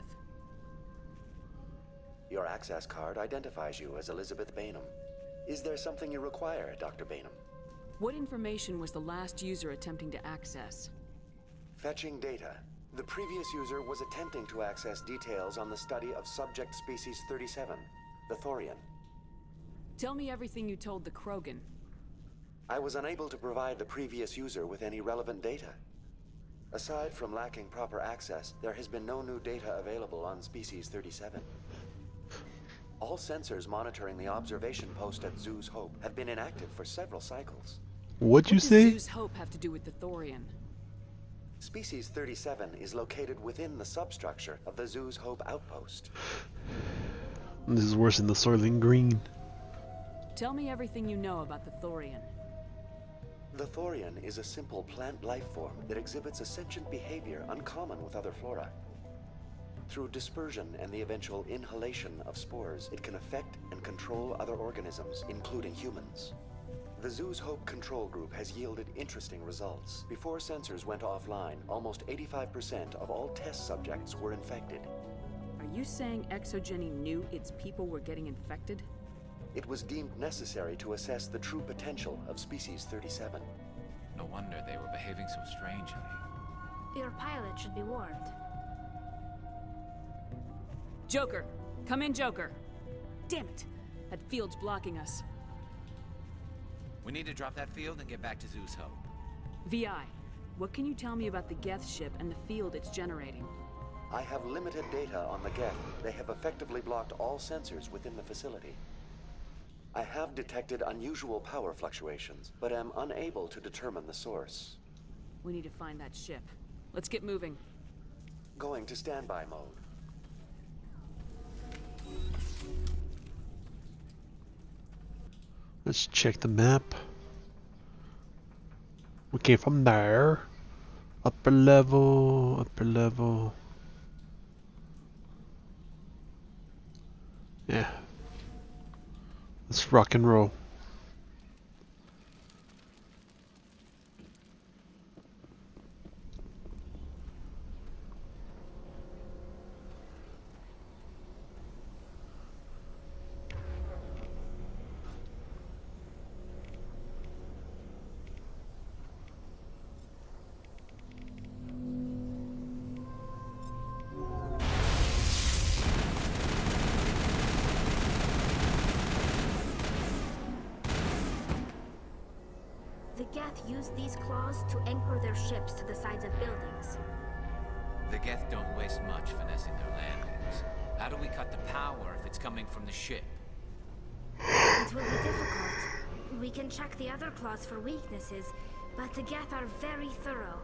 Your access card identifies you as Elizabeth Bainham. Is there something you require, Doctor Bainham? What information was the last user attempting to access? Fetching data. The previous user was attempting to access details on the study of subject species thirty-seven, the Thorian. Tell me everything you told the Krogan. I was unable to provide the previous user with any relevant data. Aside from lacking proper access, there has been no new data available on species thirty-seven. All sensors monitoring the observation post at Zhu's Hope have been inactive for several cycles. What'd you what say? What does Zhu's Hope have to do with the Thorian? Species thirty-seven is located within the substructure of the Zhu's Hope outpost. This is worse than the Soylent Green. Tell me everything you know about the Thorian. The Thorian is a simple plant life form that exhibits a sentient behavior uncommon with other flora. Through dispersion and the eventual inhalation of spores, it can affect and control other organisms, including humans. The Zhu's Hope control group has yielded interesting results. Before sensors went offline, almost eighty-five percent of all test subjects were infected. Are you saying Exogeny knew its people were getting infected? It was deemed necessary to assess the true potential of species thirty-seven. No wonder they were behaving so strangely. Your pilot should be warned. Joker! Come in, Joker! Damn it! That field's blocking us. We need to drop that field and get back to Zhu's Hope. V I, what can you tell me about the Geth ship and the field it's generating? I have limited data on the Geth. They have effectively blocked all sensors within the facility. I have detected unusual power fluctuations, but am unable to determine the source. We need to find that ship. Let's get moving. Going to standby mode. Let's check the map. We came from there. Upper level, upper level. Yeah. Let's rock and roll. Use these claws to anchor their ships to the sides of buildings. The Geth don't waste much finessing their landings. How do we cut the power if it's coming from the ship? It will be difficult. We can check the other claws for weaknesses, but the Geth are very thorough.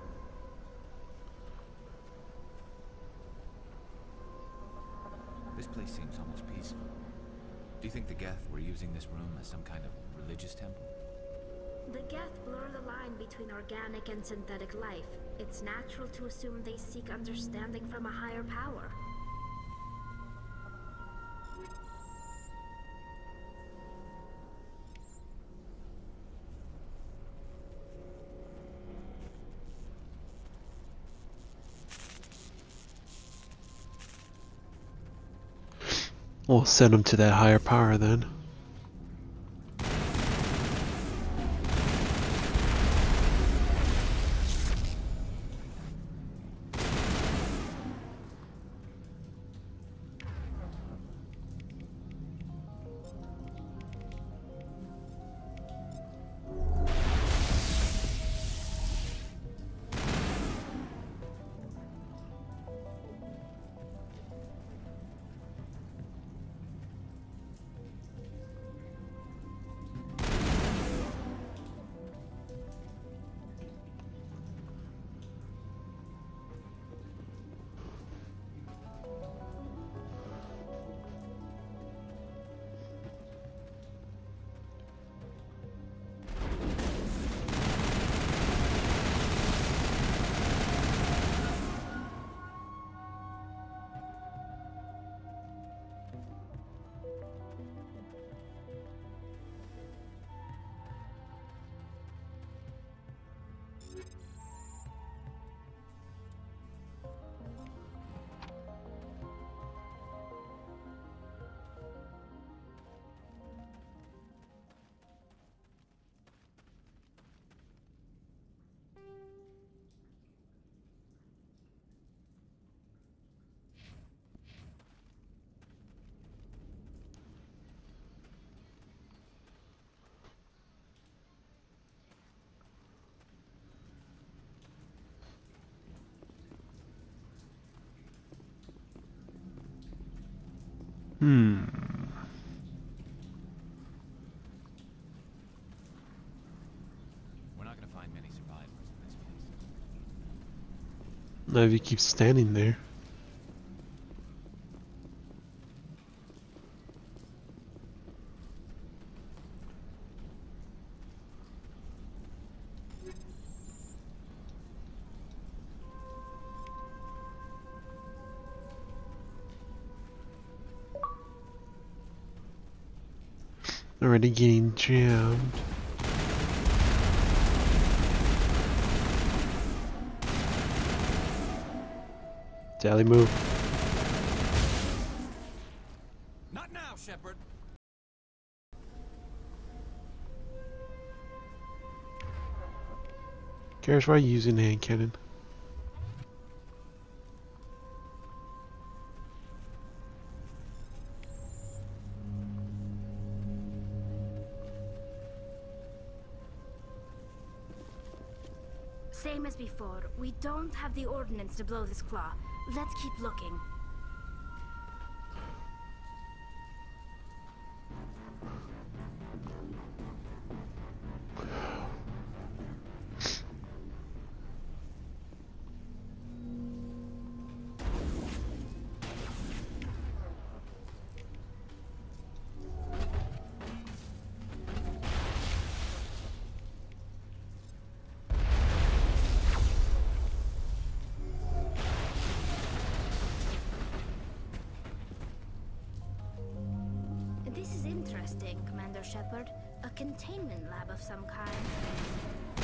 This place seems almost peaceful. Do you think the Geth were using this room as some kind of religious temple? The Geth blur the line between organic and synthetic life. It's natural to assume they seek understanding from a higher power. We'll send them to that higher power then. Hmm. We're not gonna find many survivors in this place. Now if you keep standing there. Already getting jammed. Dally move. Not now, Shepard. Garrus, why are you using the hand cannon? Same as before. We don't have the ordnance to blow this claw. Let's keep looking. This is interesting, Commander Shepard. A containment lab of some kind.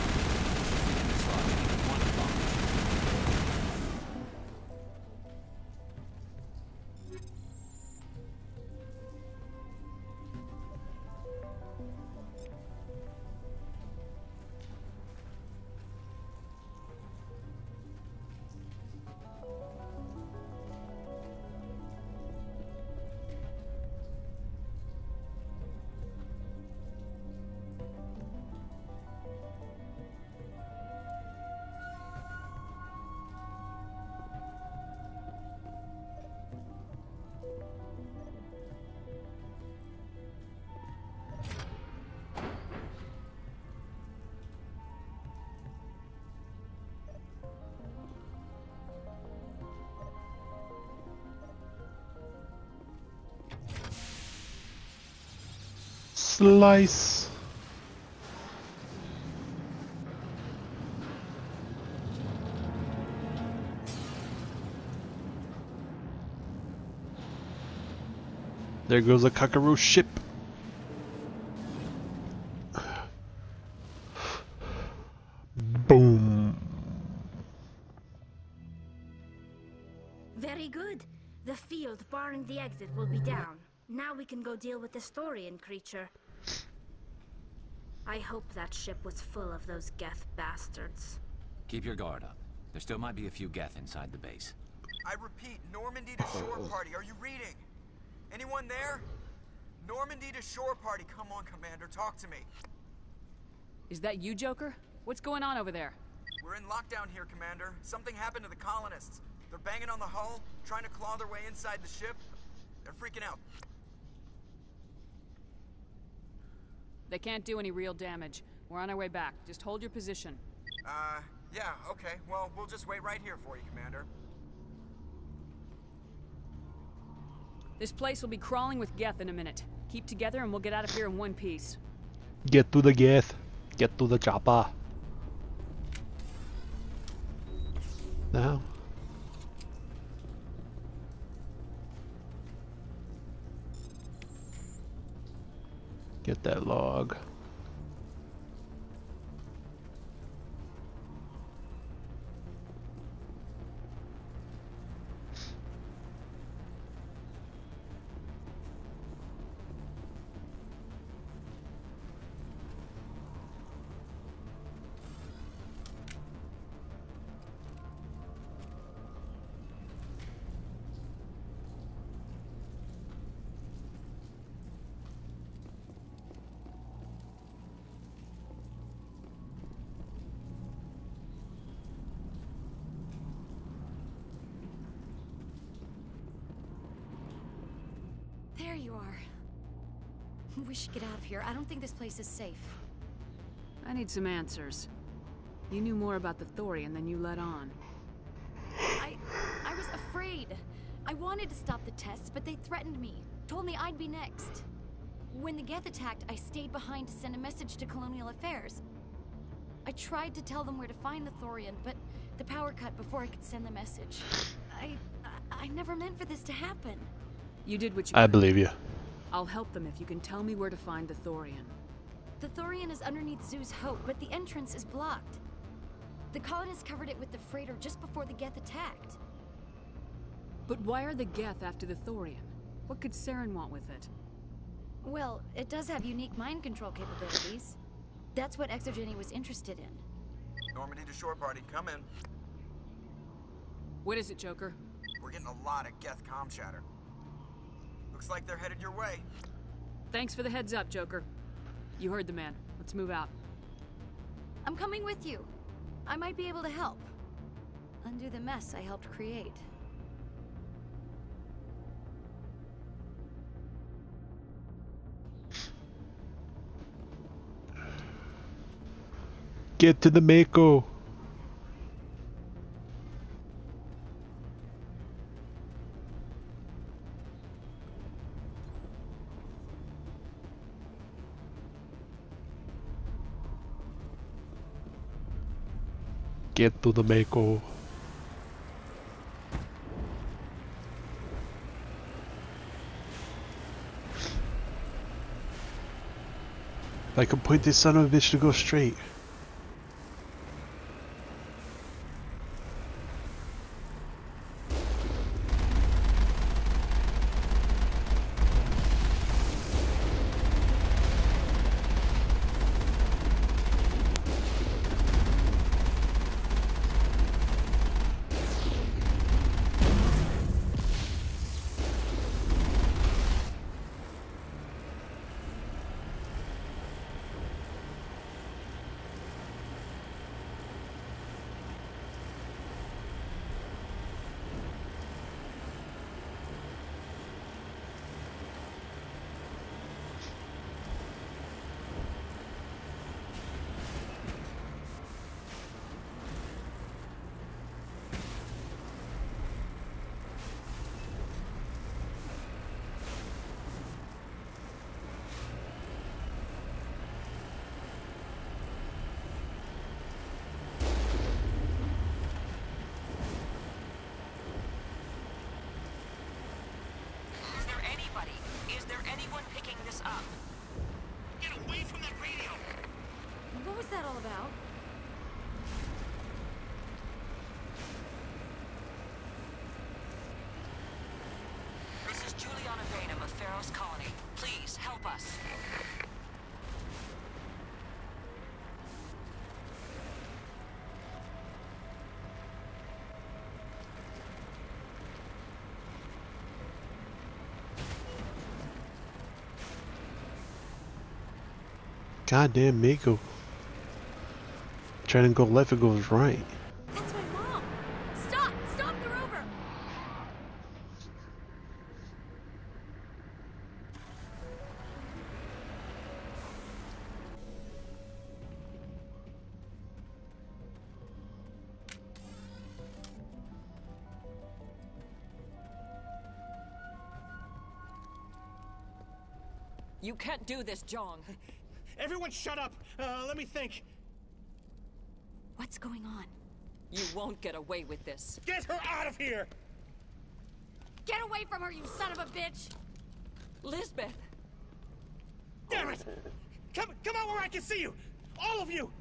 Slice. There goes a Kakarot ship. Boom. Very good. The field barring the exit will be down. Now we can go deal with the Storian creature. I hope that ship was full of those Geth bastards. Keep your guard up. There still might be a few Geth inside the base. I repeat, Normandy to shore party. Are you reading? Anyone there? Normandy to shore party. Come on, Commander. Talk to me. Is that you, Joker? What's going on over there? We're in lockdown here, Commander. Something happened to the colonists. They're banging on the hull, trying to claw their way inside the ship. They're freaking out. They can't do any real damage. We're on our way back. Just hold your position. Uh, yeah, okay. Well, we'll just wait right here for you, Commander. This place will be crawling with Geth in a minute. Keep together and we'll get out of here in one piece. Get to the Geth. Get to the chopper. Now. Get that log. you are. We should get out of here. I don't think this place is safe. I need some answers. You knew more about the Thorian than you let on. I... I was afraid. I wanted to stop the tests, but they threatened me. Told me I'd be next. When the Geth attacked, I stayed behind to send a message to Colonial Affairs. I tried to tell them where to find the Thorian, but the power cut before I could send the message. I... I, I never meant for this to happen. You did what you I could. believe you. I'll help them if you can tell me where to find the Thorian. The Thorian is underneath Zoo's Hope, but the entrance is blocked. The colonists covered it with the freighter just before the Geth attacked. But why are the Geth after the Thorian? What could Saren want with it? Well, it does have unique mind control capabilities. That's what Exogeny was interested in. Normandy to shore party, come in. What is it, Joker? We're getting a lot of Geth comm chatter. Looks like they're headed your way. Thanks for the heads up, Joker. You heard the man. Let's move out. I'm coming with you. I might be able to help. Undo the mess I helped create. Get to the Mako. Get to the Mako. I can point this son of a bitch to go straight. Colony. Please, help us. Goddamn Mako. Trying to go left, it goes right. That's my mom! Stop! Stop the rover! You can't do this, Jong. Everyone shut up! Uh, let me think. What's going on? You won't get away with this. Get her out of here! Get away from her, you son of a bitch! Lisbeth! Damn it! Come, come out where I can see you! All of you!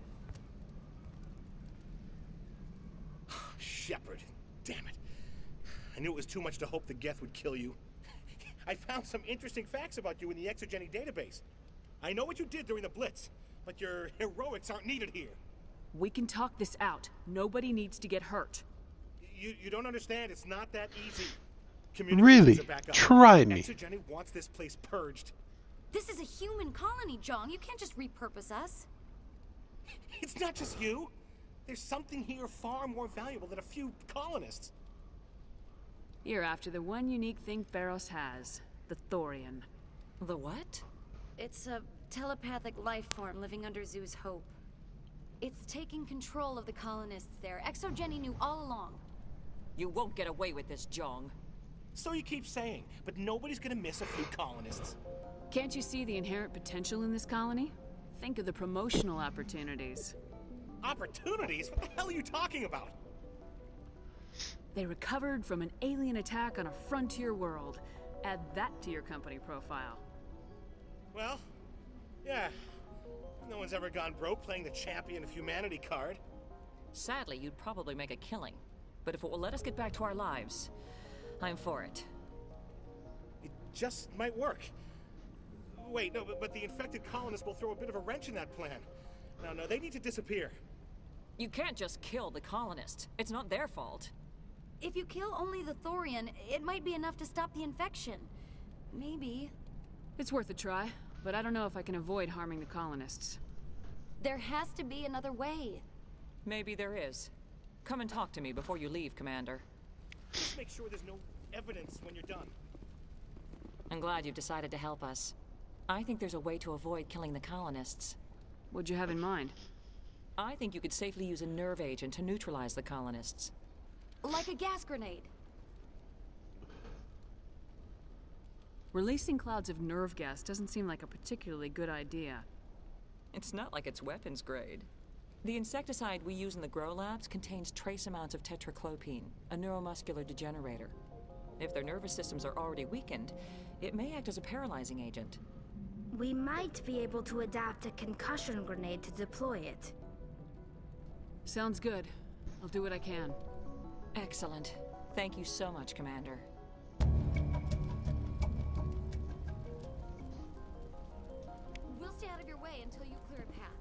Shepard, damn it. I knew it was too much to hope the Geth would kill you. I found some interesting facts about you in the Exogeny database. I know what you did during the Blitz, but your heroics aren't needed here. We can talk this out. Nobody needs to get hurt. You you don't understand. It's not that easy. Really? Try me. Exogeny wants this place purged. This is a human colony, Jong. You can't just repurpose us. It's not just you. There's something here far more valuable than a few colonists. You're after the one unique thing Feros has, the Thorian. The what? It's a telepathic life form living under Zoo's Hope. It's taking control of the colonists there. ExoGeni knew all along. You won't get away with this, Jong. So you keep saying, but nobody's gonna miss a few colonists. Can't you see the inherent potential in this colony? Think of the promotional opportunities. Opportunities? What the hell are you talking about? They recovered from an alien attack on a frontier world. Add that to your company profile. Well, yeah. No one's ever gone broke playing the champion of humanity card. Sadly, you'd probably make a killing. But if it will let us get back to our lives, I'm for it. It just might work. Wait, no, but, but the infected colonists will throw a bit of a wrench in that plan. No, no, they need to disappear. You can't just kill the colonists. It's not their fault. If you kill only the Thorian, it might be enough to stop the infection. Maybe. It's worth a try, but I don't know if I can avoid harming the colonists. There has to be another way. Maybe there is. Come and talk to me before you leave, Commander. Just make sure there's no evidence when you're done. I'm glad you've decided to help us. I think there's a way to avoid killing the colonists. What'd you have in mind? I think you could safely use a nerve agent to neutralize the colonists. Like a gas grenade. Releasing clouds of nerve gas doesn't seem like a particularly good idea. It's not like it's weapons grade. The insecticide we use in the Grow Labs contains trace amounts of tetraclopine, a neuromuscular degenerator. If their nervous systems are already weakened, it may act as a paralyzing agent. We might be able to adapt a concussion grenade to deploy it. Sounds good. I'll do what I can. Excellent. Thank you so much, Commander. We'll stay out of your way until you clear a path.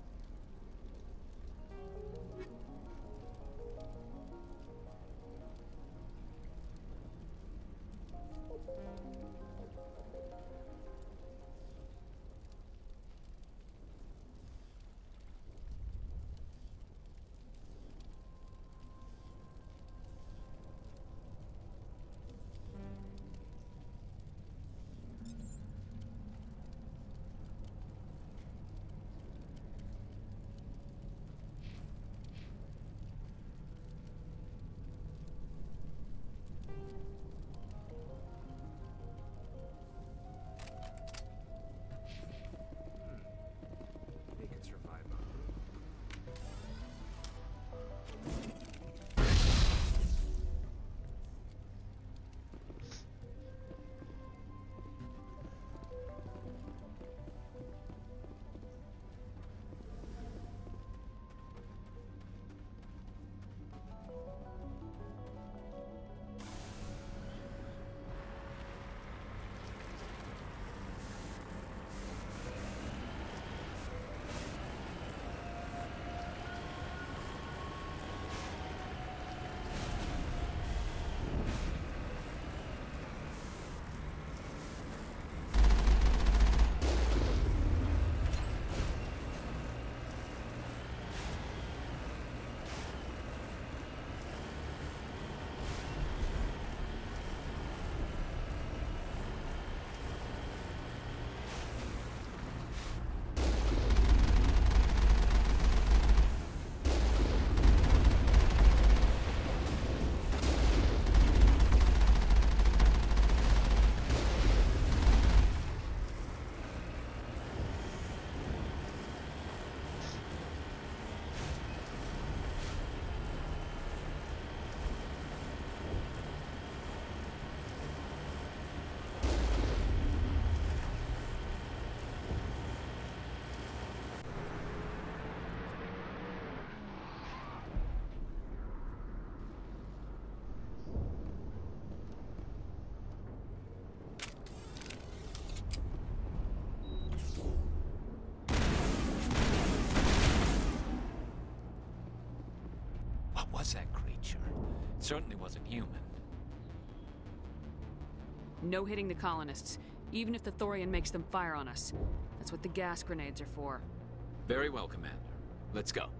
Was that creature? It certainly wasn't human. No hitting the colonists, even if the Thorian makes them fire on us. That's what the gas grenades are for. Very well, Commander. Let's go.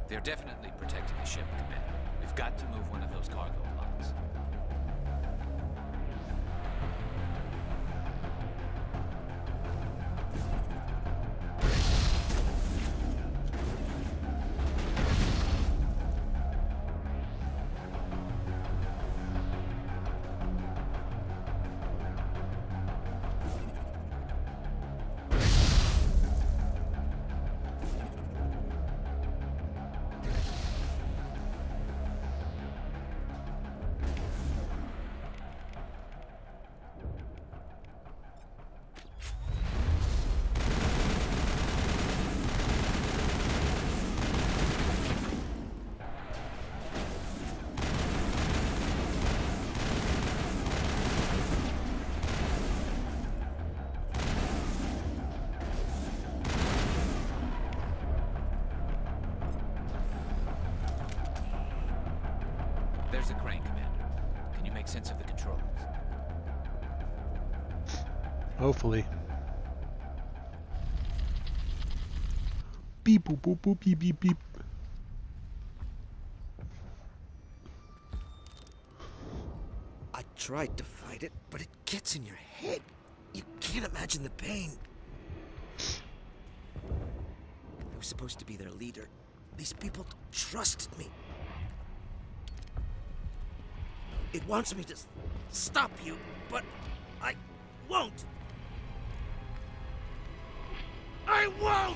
They're definitely protecting the ship, Commander. We've got to move one of those cargo pods. There's a crane, Commander. Can you make sense of the controls? Hopefully. Beep boop boop boop beep beep beep. I tried to fight it, but it gets in your head. You can't imagine the pain. I was supposed to be their leader. These people trusted me. It wants me to s- stop you, but I won't. I won't!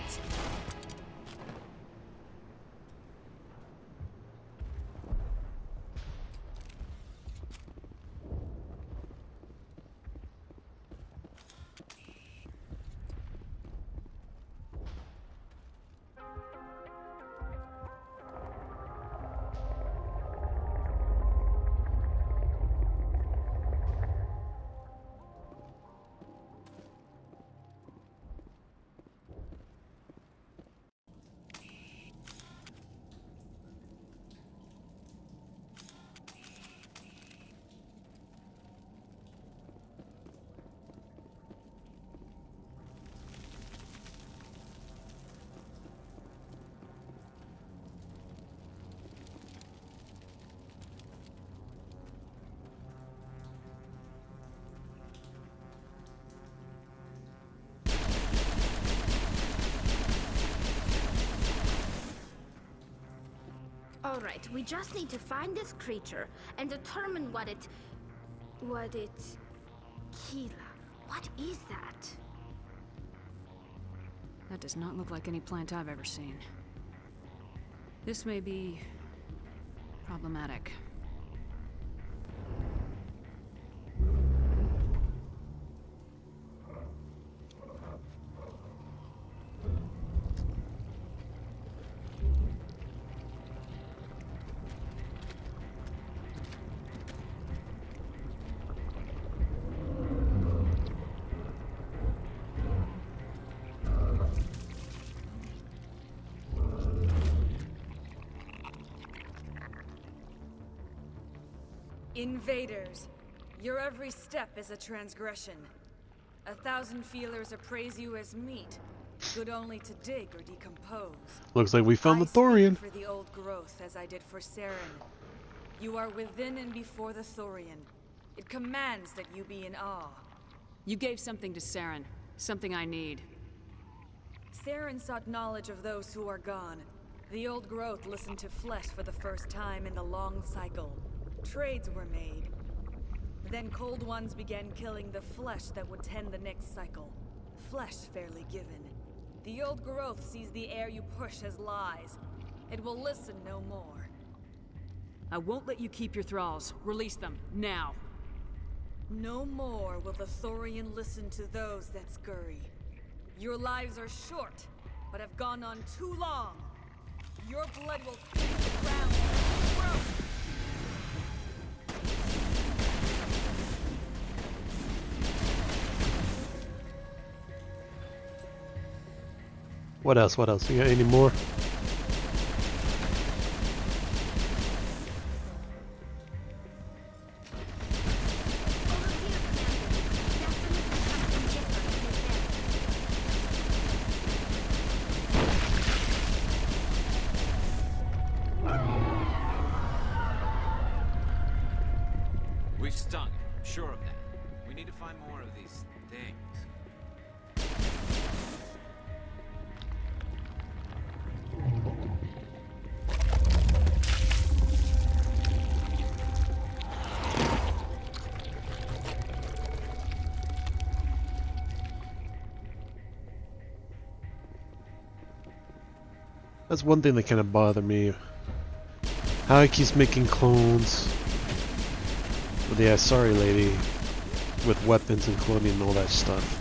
All right, we just need to find this creature and determine what it... what it... Keela. What is that? That does not look like any plant I've ever seen. This may be... problematic. Invaders, your every step is a transgression. A thousand feelers appraise you as meat, good only to dig or decompose. Looks like we found I the Thorian. speak for the old growth as I did for Saren. You are within and before the Thorian. It commands that you be in awe. You gave something to Saren. Something I need. Saren sought knowledge of those who are gone. The old growth listened to flesh for the first time in the long cycle. Trades were made. Then Cold Ones began killing the flesh that would tend the next cycle. Flesh fairly given. The old growth sees the air you push as lies. It will listen no more. I won't let you keep your thralls. Release them, now. No more will the Thorian listen to those that scurry. Your lives are short, but have gone on too long. Your blood will feed the ground and grow. What else? What else? You got any more? more of these things. That's one thing that kind of bothered me. How he keeps making clones. But yeah, sorry lady. With weapons and cloning and all that stuff.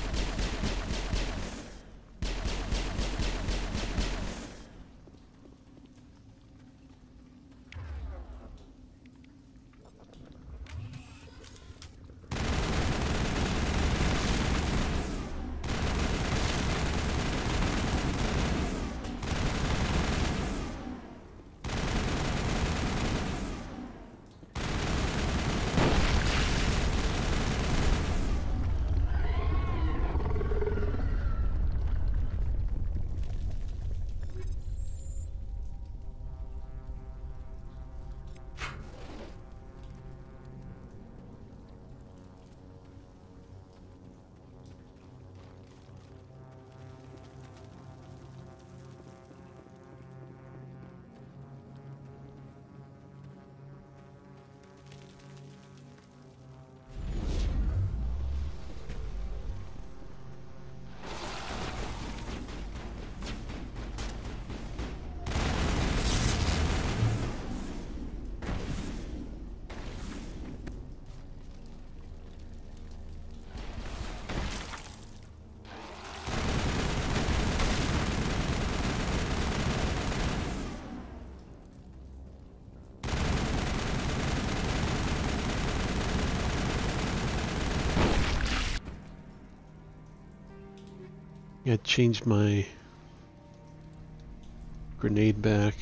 I changed my grenade back.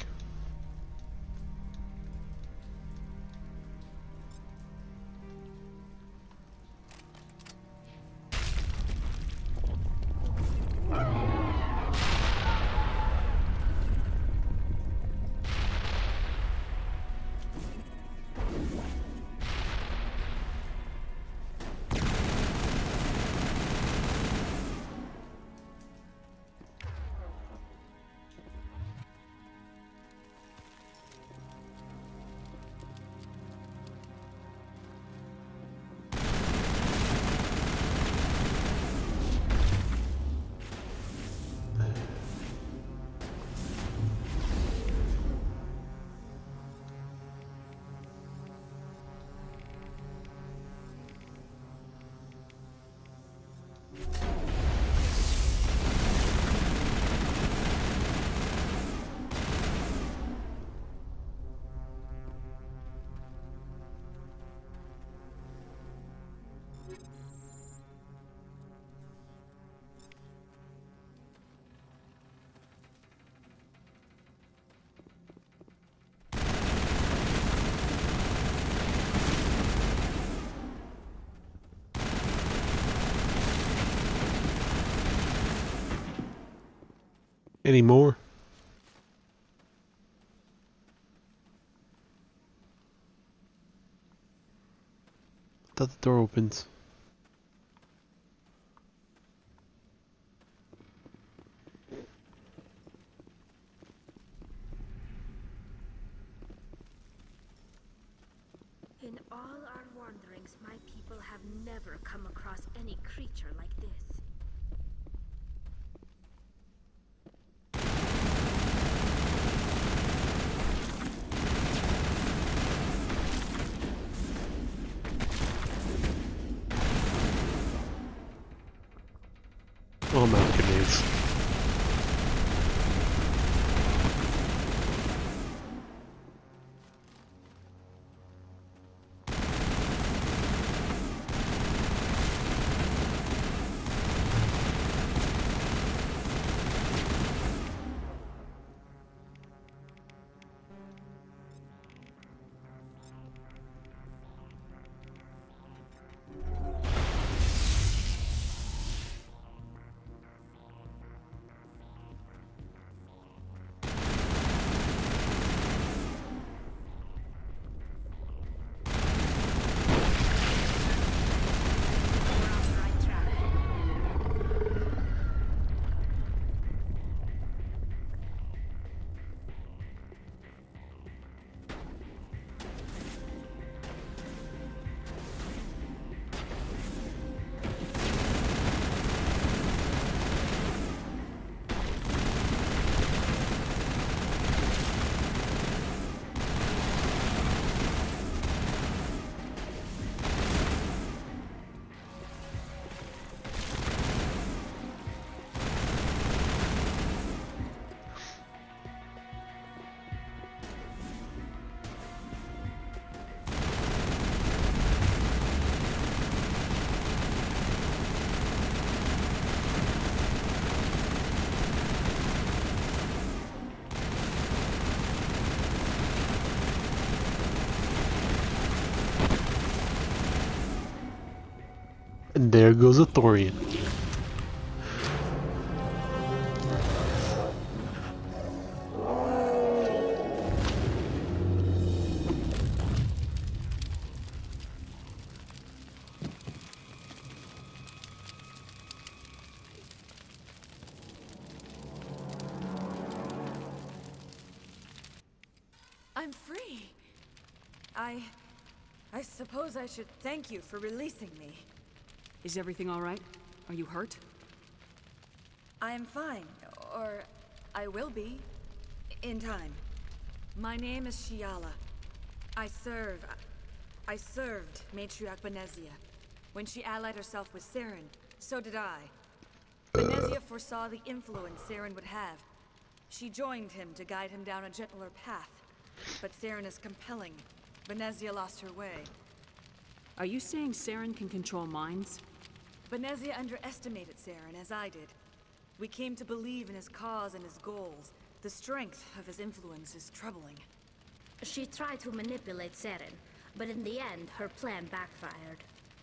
Any more? I thought the door opens. In all our wanderings, my people have never come across any creature like this. Oh, I'm out of grenades. And there goes a Thorian. I'm free. I... I suppose I should thank you for releasing me. Is everything all right? Are you hurt? I am fine, or I will be, in time. My name is Shiala. I serve... I served Matriarch Benezia. When she allied herself with Saren, so did I. Benezia foresaw the influence Saren would have. She joined him to guide him down a gentler path. But Saren is compelling. Benezia lost her way. Are you saying Saren can control minds? Benezia underestimated Saren, as I did. We came to believe in his cause and his goals. The strength of his influence is troubling. She tried to manipulate Saren, but in the end, her plan backfired.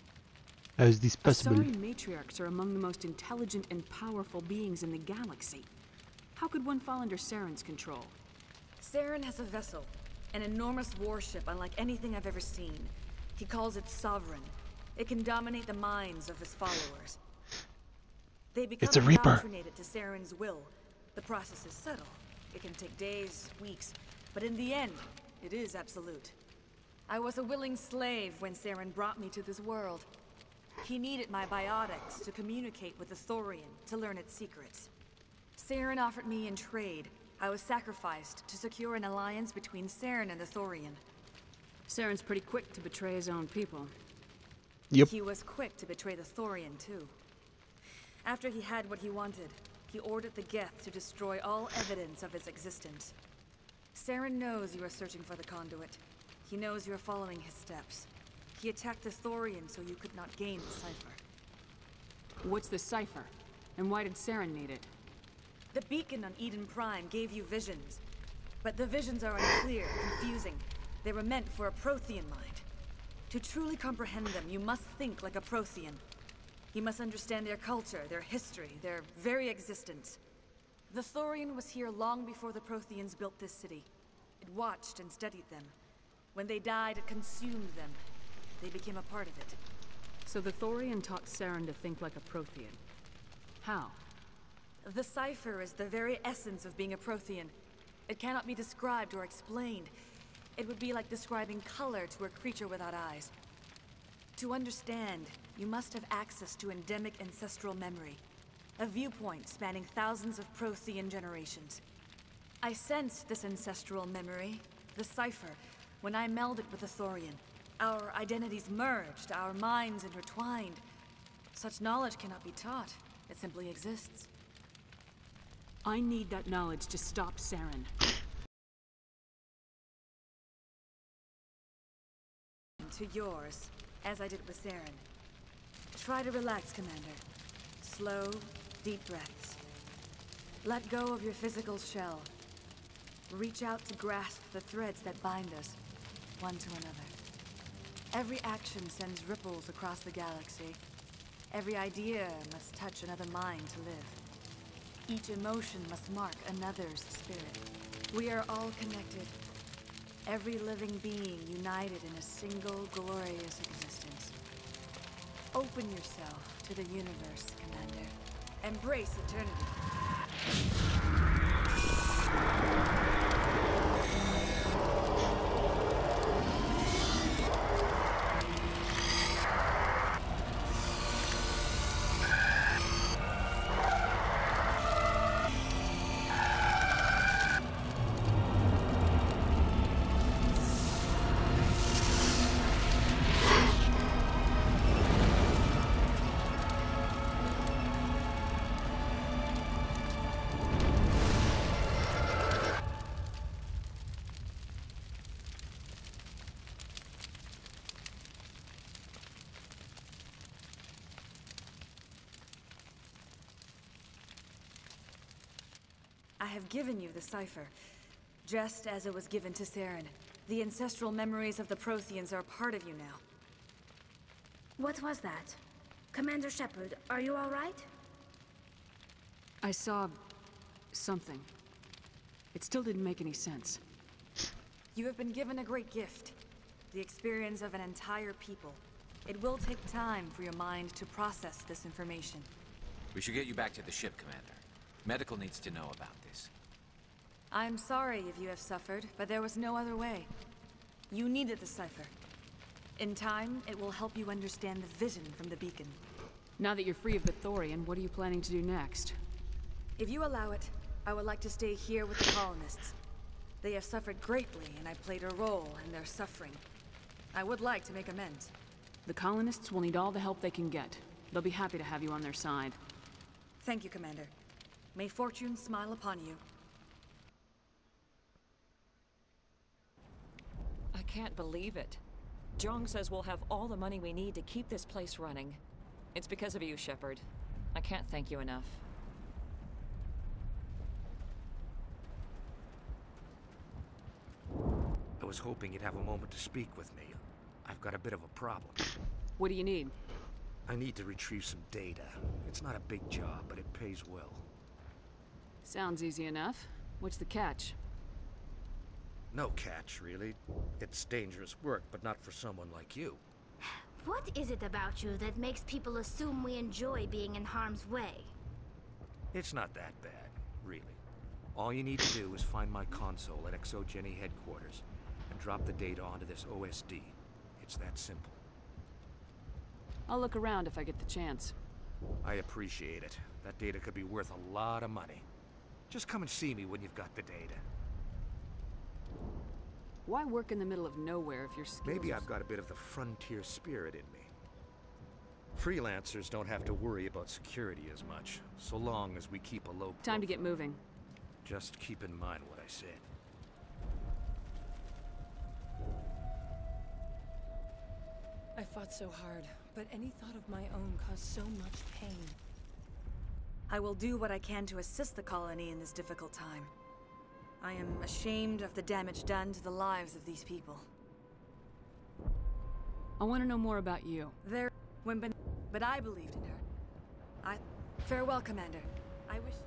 As these possible. Asari matriarchs are among the most intelligent and powerful beings in the galaxy. How could one fall under Saren's control? Saren has a vessel, an enormous warship unlike anything I've ever seen. He calls it Sovereign. It can dominate the minds of his followers. They become It's a Reaper. indoctrinated to Saren's will. The process is subtle. It can take days, weeks, but in the end, it is absolute. I was a willing slave when Saren brought me to this world. He needed my biotics to communicate with the Thorian, to learn its secrets. Saren offered me in trade. I was sacrificed to secure an alliance between Saren and the Thorian. Saren's pretty quick to betray his own people. Yep. He was quick to betray the Thorian, too. After he had what he wanted, he ordered the Geth to destroy all evidence of its existence. Saren knows you are searching for the Conduit. He knows you are following his steps. He attacked the Thorian so you could not gain the cipher. What's the cipher? And why did Saren need it? The beacon on Eden Prime gave you visions. But the visions are unclear, confusing. They were meant for a Prothean mind. To truly comprehend them, you must think like a Prothean. You must understand their culture, their history, their very existence. The Thorian was here long before the Protheans built this city. It watched and studied them. When they died, it consumed them. They became a part of it. So the Thorian taught Saren to think like a Prothean. How? The cipher is the very essence of being a Prothean. It cannot be described or explained. It would be like describing color to a creature without eyes. To understand, you must have access to endemic ancestral memory. A viewpoint spanning thousands of Prothean generations. I sensed this ancestral memory, the cipher, when I melded with the Thorian. Our identities merged, our minds intertwined. Such knowledge cannot be taught. It simply exists. I need that knowledge to stop Saren. To yours, as I did with Saren. Try to relax, Commander. Slow, deep breaths. Let go of your physical shell. Reach out to grasp the threads that bind us, one to another. Every action sends ripples across the galaxy. Every idea must touch another mind to live. Each emotion must mark another's spirit. We are all connected. Every living being united in a single glorious existence. Open yourself to the universe, Commander. Embrace eternity. I have given you the cipher, just as it was given to Saren. The ancestral memories of the Protheans are part of you now. What was that? Commander Shepard, are you all right? I saw... something. It still didn't make any sense. You have been given a great gift. The experience of an entire people. It will take time for your mind to process this information. We should get you back to the ship, Commander. Medical needs to know about this. I'm sorry if you have suffered, but there was no other way. You needed the cipher. In time, it will help you understand the vision from the beacon. Now that you're free of the Thorian, what are you planning to do next? If you allow it, I would like to stay here with the colonists. They have suffered greatly, and I played a role in their suffering. I would like to make amends. The colonists will need all the help they can get. They'll be happy to have you on their side. Thank you, Commander. May fortune smile upon you. I can't believe it. Jong says we'll have all the money we need to keep this place running. It's because of you, Shepard. I can't thank you enough. I was hoping you'd have a moment to speak with me. I've got a bit of a problem. What do you need? I need to retrieve some data. It's not a big job, but it pays well. Sounds easy enough. What's the catch? No catch, really. It's dangerous work, but not for someone like you. What is it about you that makes people assume we enjoy being in harm's way? It's not that bad, really. All you need to do is find my console at ExoGeni headquarters and drop the data onto this O S D. It's that simple. I'll look around if I get the chance. I appreciate it. That data could be worth a lot of money. Just come and see me when you've got the data. Why work in the middle of nowhere if your skills Maybe are... I've got a bit of the frontier spirit in me. Freelancers don't have to worry about security as much, so long as we keep a low profile. Time to get moving. Just keep in mind what I said. I fought so hard, but any thought of my own caused so much pain. I will do what I can to assist the colony in this difficult time. I am ashamed of the damage done to the lives of these people. I want to know more about you. There, when ben but I believed in her. I... Farewell, Commander. I wish...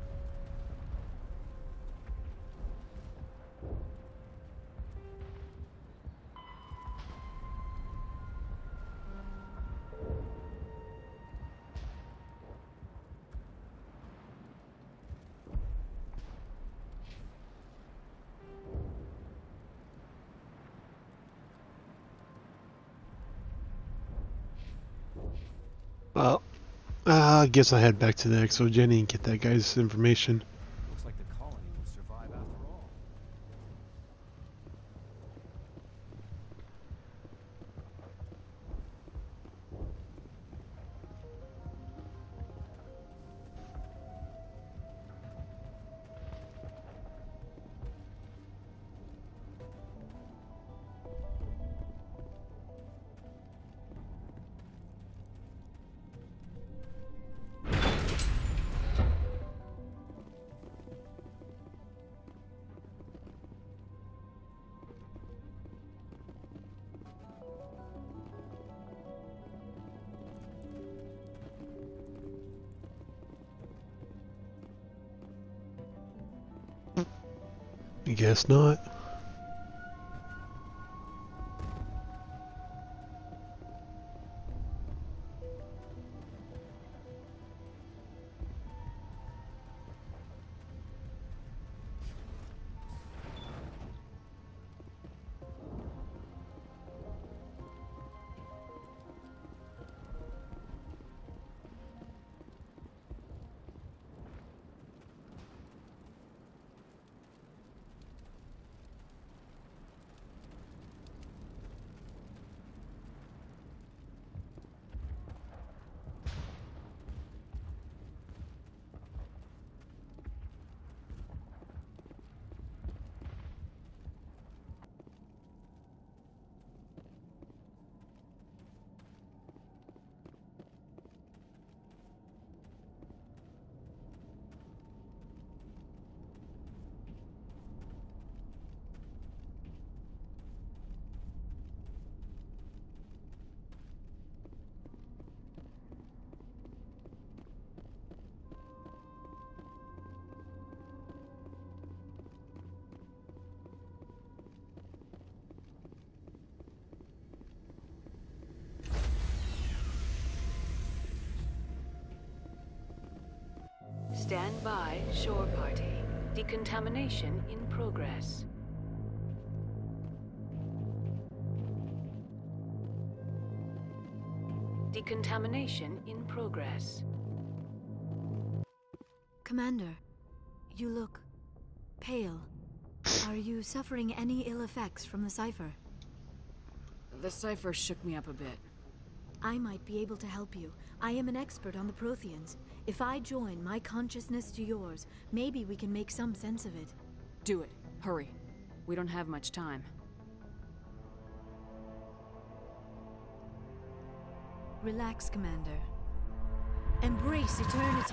Well, uh, I guess I'll head back to the ExoGeni and get that guy's information. Looks like the colony will survive after all. I guess not. Stand by, shore party. Decontamination in progress. Decontamination in progress. Commander, you look pale. Are you suffering any ill effects from the cipher? The cipher shook me up a bit. I might be able to help you. I am an expert on the Protheans. If I join my consciousness to yours, maybe we can make some sense of it. Do it. Hurry. We don't have much time. Relax, Commander. Embrace eternity.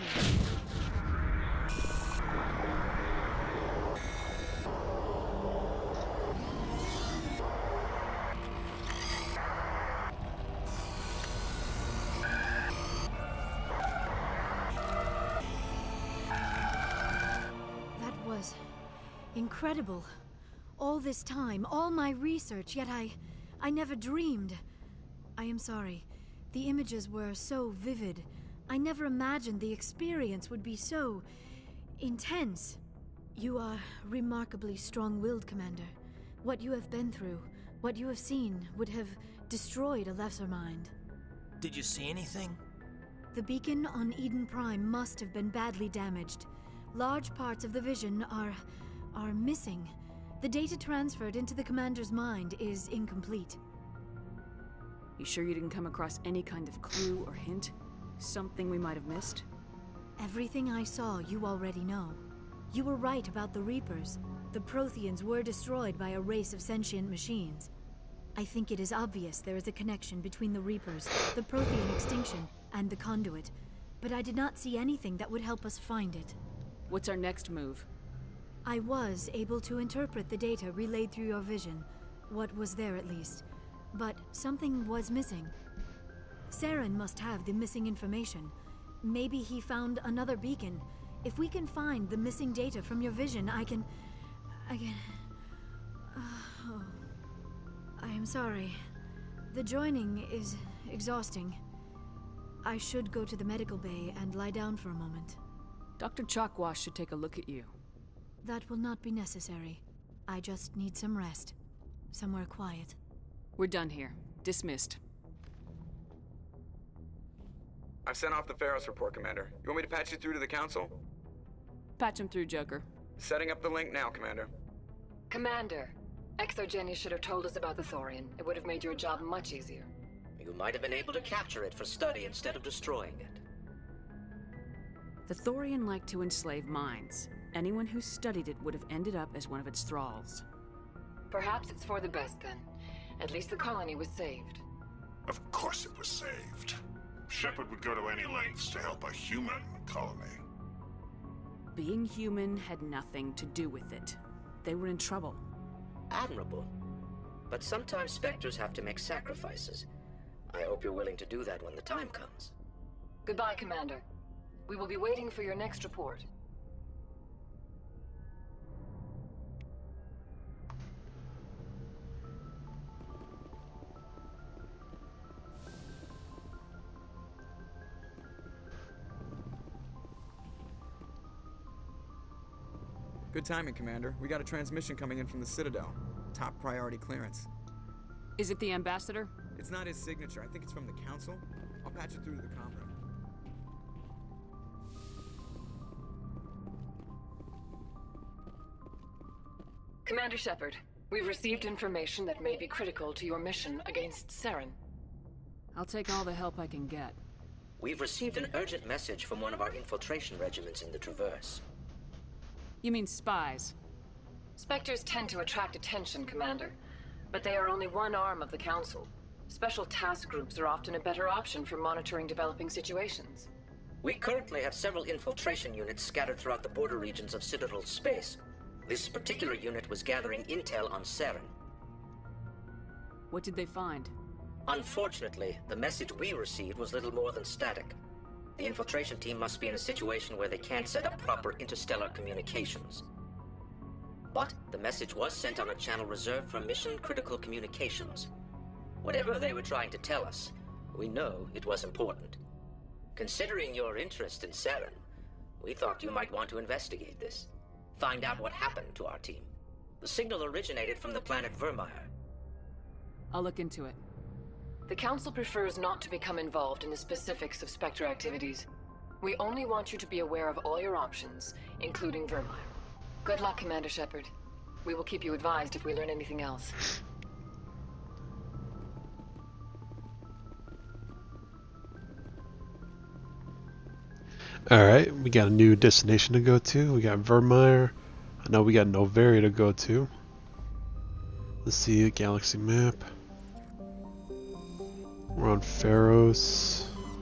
That was incredible. All this time, all my research, yet I... I never dreamed. I am sorry. The images were so vivid. I never imagined the experience would be so intense. You are remarkably strong-willed, Commander. What you have been through, what you have seen, would have destroyed a lesser mind. Did you see anything? The beacon on Eden Prime must have been badly damaged. Large parts of the vision are... are missing. The data transferred into the Commander's mind is incomplete. You sure you didn't come across any kind of clue or hint? Something we might have missed? Everything I saw, you already know. You were right about the Reapers. The Protheans were destroyed by a race of sentient machines. I think it is obvious there is a connection between the Reapers, the Prothean extinction, and the Conduit. But I did not see anything that would help us find it. What's our next move? I was able to interpret the data relayed through your vision. What was there, at least. But something was missing. Saren must have the missing information. Maybe he found another beacon. If we can find the missing data from your vision, I can... I can... Oh. I am sorry. The joining is exhausting. I should go to the medical bay and lie down for a moment. Doctor Chakwas should take a look at you. That will not be necessary. I just need some rest. Somewhere quiet. We're done here. Dismissed. I've sent off the Pharos report, Commander. You want me to patch you through to the Council? Patch him through, Joker. Setting up the link now, Commander. Commander, Exogeny should have told us about the Thorian. It would have made your job much easier. You might have been able to capture it for study instead of destroying it. The Thorian liked to enslave minds. Anyone who studied it would have ended up as one of its thralls. Perhaps it's for the best, then. At least the colony was saved. Of course it was saved. Shepard would go to any lengths to help a human colony. Being human had nothing to do with it. They were in trouble. Admirable. But sometimes Spectres have to make sacrifices. I hope you're willing to do that when the time comes. Goodbye, Commander. We will be waiting for your next report. Good timing, Commander. We got a transmission coming in from the Citadel. Top priority clearance. Is it the Ambassador? It's not his signature. I think it's from the Council. I'll patch it through to the comm room. Commander Shepard, we've received information that may be critical to your mission against Saren. I'll take all the help I can get. We've received an urgent message from one of our infiltration regiments in the Traverse. You mean spies? Spectres tend to attract attention, Commander. But they are only one arm of the Council. Special task groups are often a better option for monitoring developing situations. We currently have several infiltration units scattered throughout the border regions of Citadel space. This particular unit was gathering intel on Saren. What did they find? Unfortunately, the message we received was little more than static. The infiltration team must be in a situation where they can't set up proper interstellar communications. But the message was sent on a channel reserved for mission-critical communications. Whatever they were trying to tell us, we know it was important. Considering your interest in Saren, We thought you might want to investigate this. Find out what happened to our team. The signal originated from the planet Vermeer. I'll look into it. The Council prefers not to become involved in the specifics of Spectre activities. We only want you to be aware of all your options, including Vermeer. Good luck, Commander Shepard. We will keep you advised if we learn anything else. Alright, we got a new destination to go to. We got Vermeer. I know we got Noveria to go to. Let's see a galaxy map. We're on Pharos.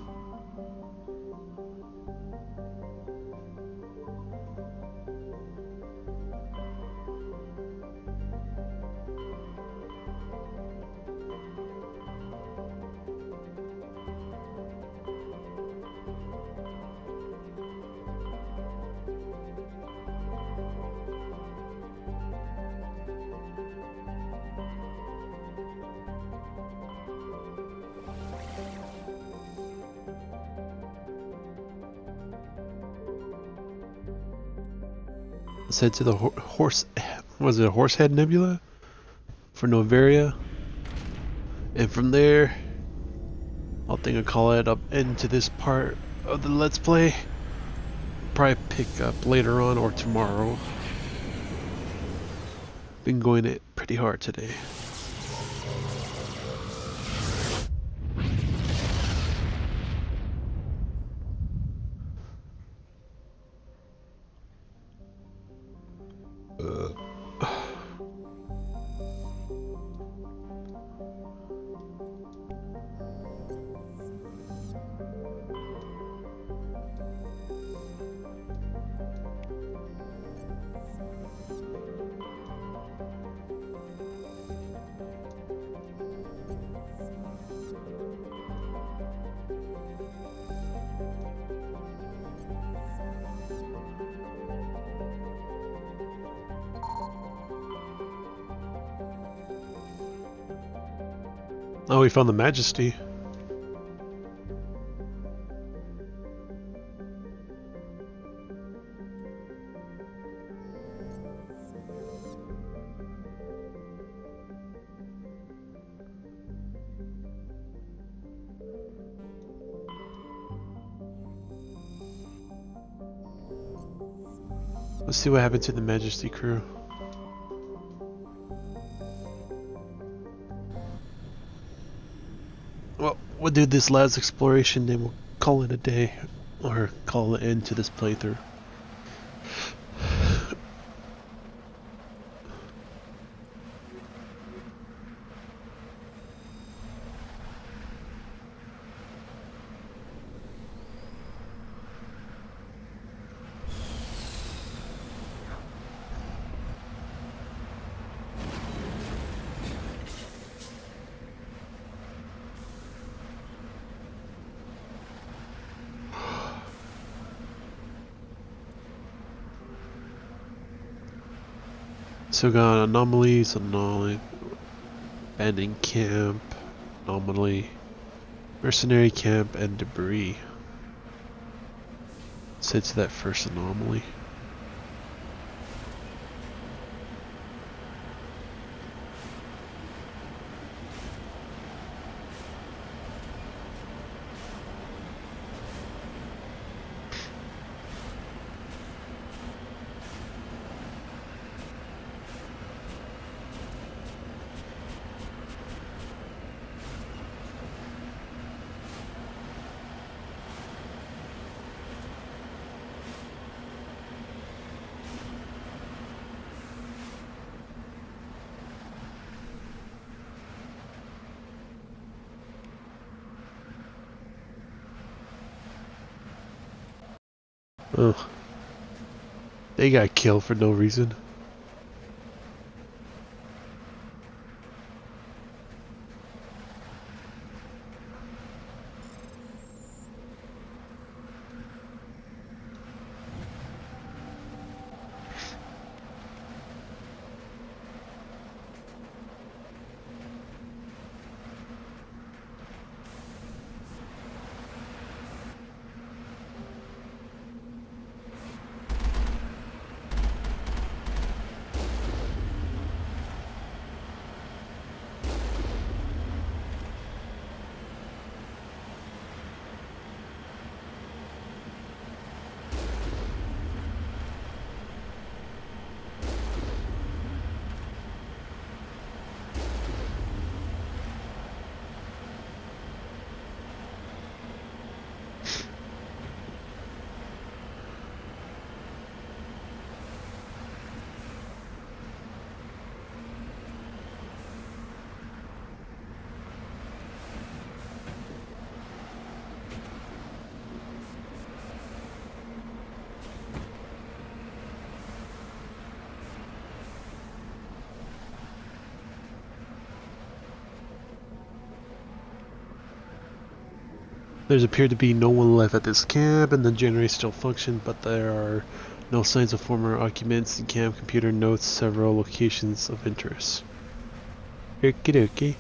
Let's head to the ho horse. Was it a Horsehead Nebula for Noveria? And from there, I'll think I'll call it up into this part of the Let's Play. Probably pick up later on or tomorrow. Been going it pretty hard today. Oh, we found the Majesty. Let's see what happened to the Majesty crew. Well, we'll do this last exploration, then we'll call it a day, or call it end to this playthrough. So got anomalies, anomaly, abandoned camp, anomaly, mercenary camp, and debris. Let's head to that first anomaly. Oh, they got killed for no reason. There's appeared to be no one left at this camp, and the generators still function, but there are no signs of former occupants. The camp computer notes several locations of interest. Okie dokie.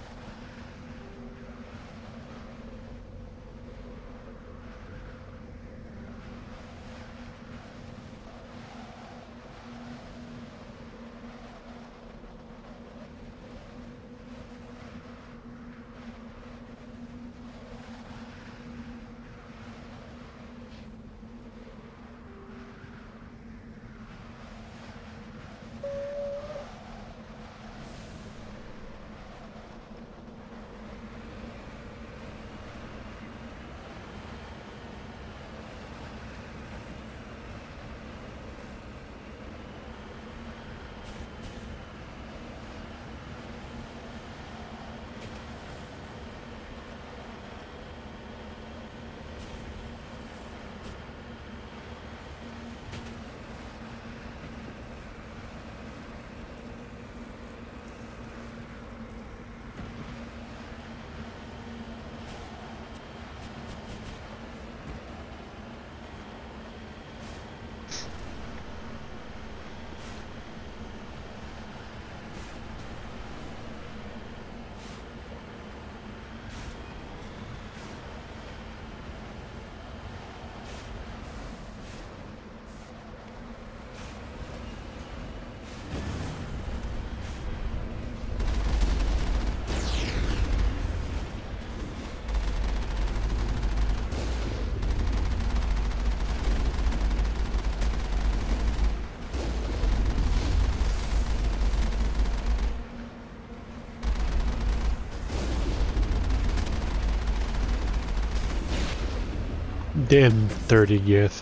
Damn dirty Geth.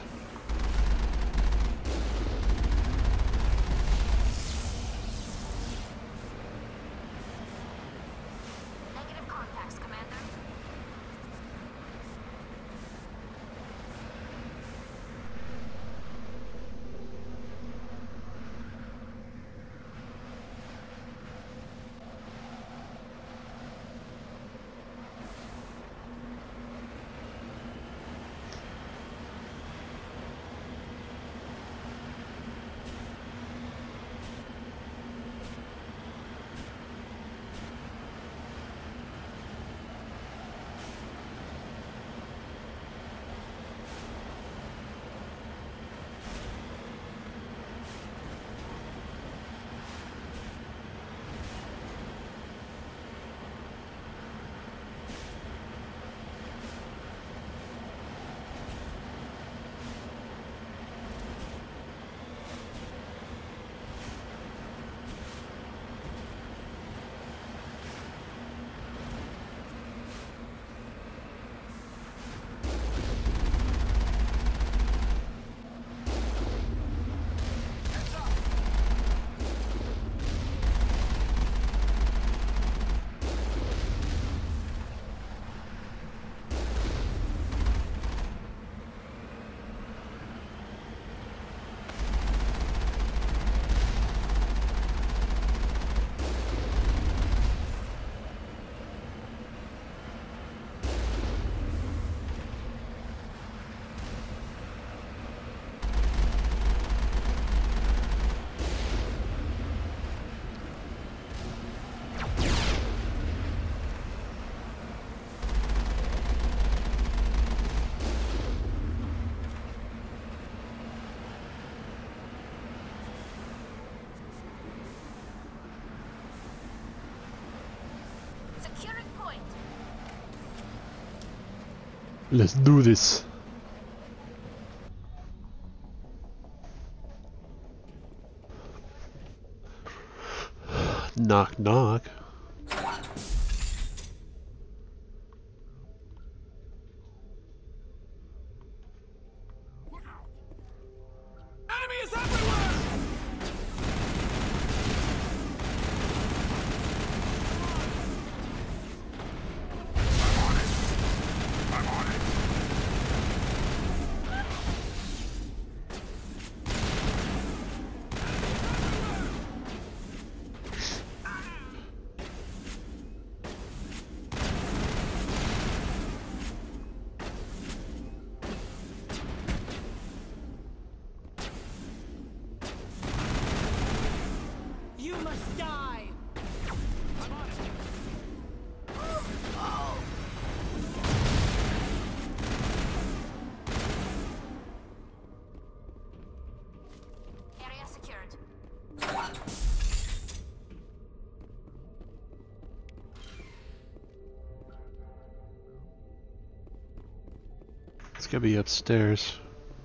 Let's do this. Knock knock. must die! I'm on it. Oh. Area secured. It's gonna be upstairs.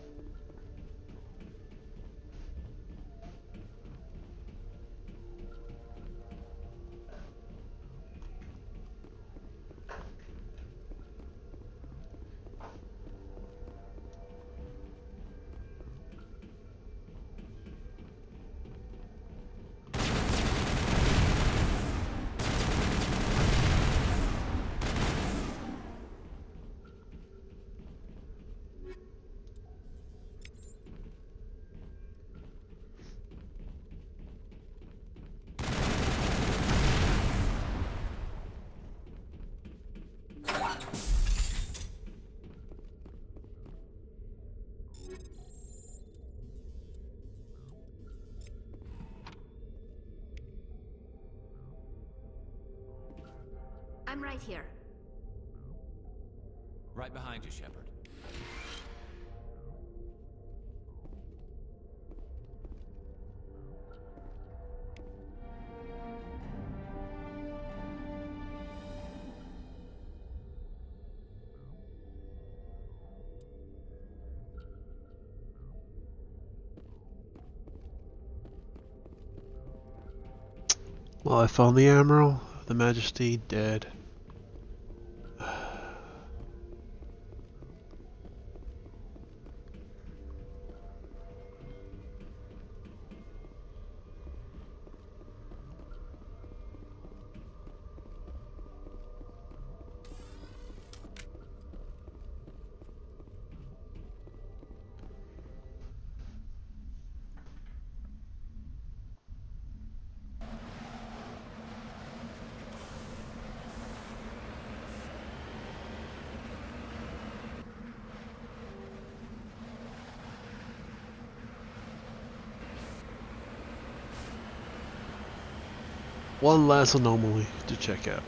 I'm right here. Right behind you, Shepard. Well, I found the Admiral, the Majesty dead. One last anomaly to check out.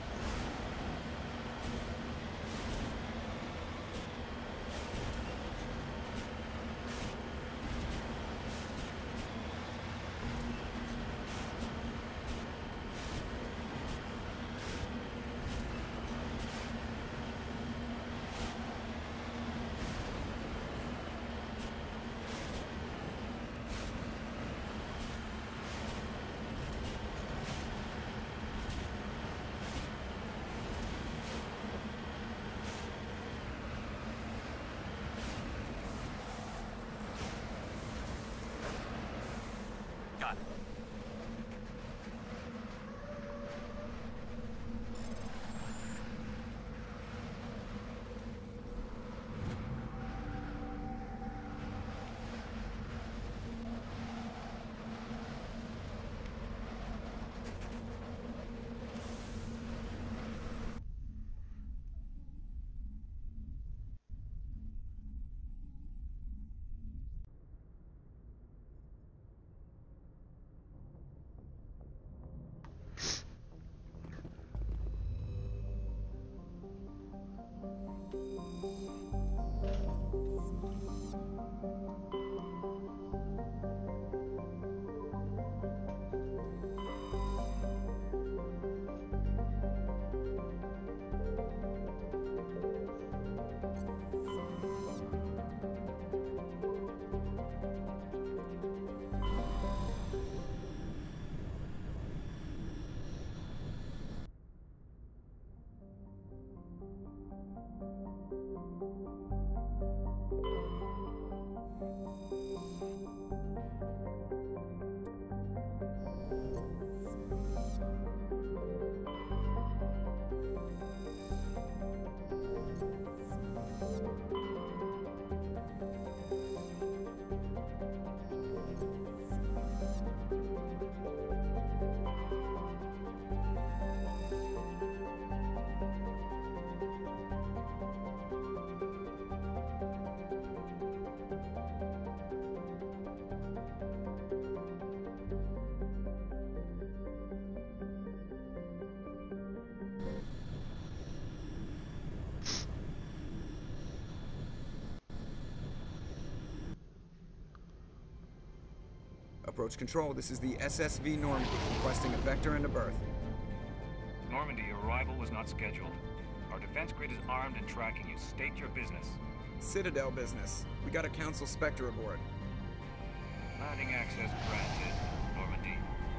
Approach control, this is the S S V Normandy, requesting a vector and a berth. Normandy, your arrival was not scheduled. Our defense grid is armed and tracking you. State your business. Citadel business. We got a Council Spectre aboard. Landing access granted, Normandy.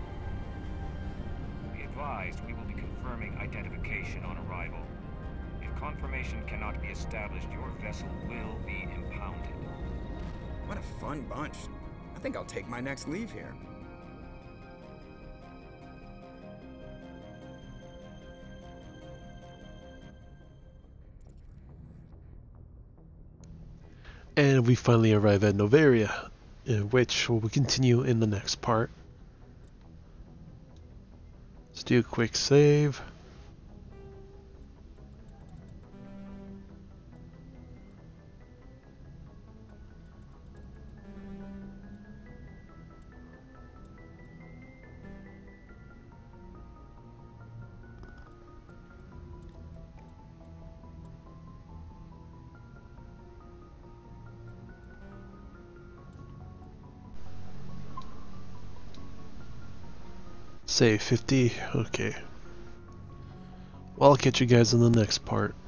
Be advised, we will be confirming identification on arrival. If confirmation cannot be established, your vessel will be impounded. What a fun bunch. I think I'll take my next leave here. And we finally arrive at Noveria, in which we'll continue in the next part. Let's do a quick save. Say fifty, okay. Well, I'll catch you guys in the next part.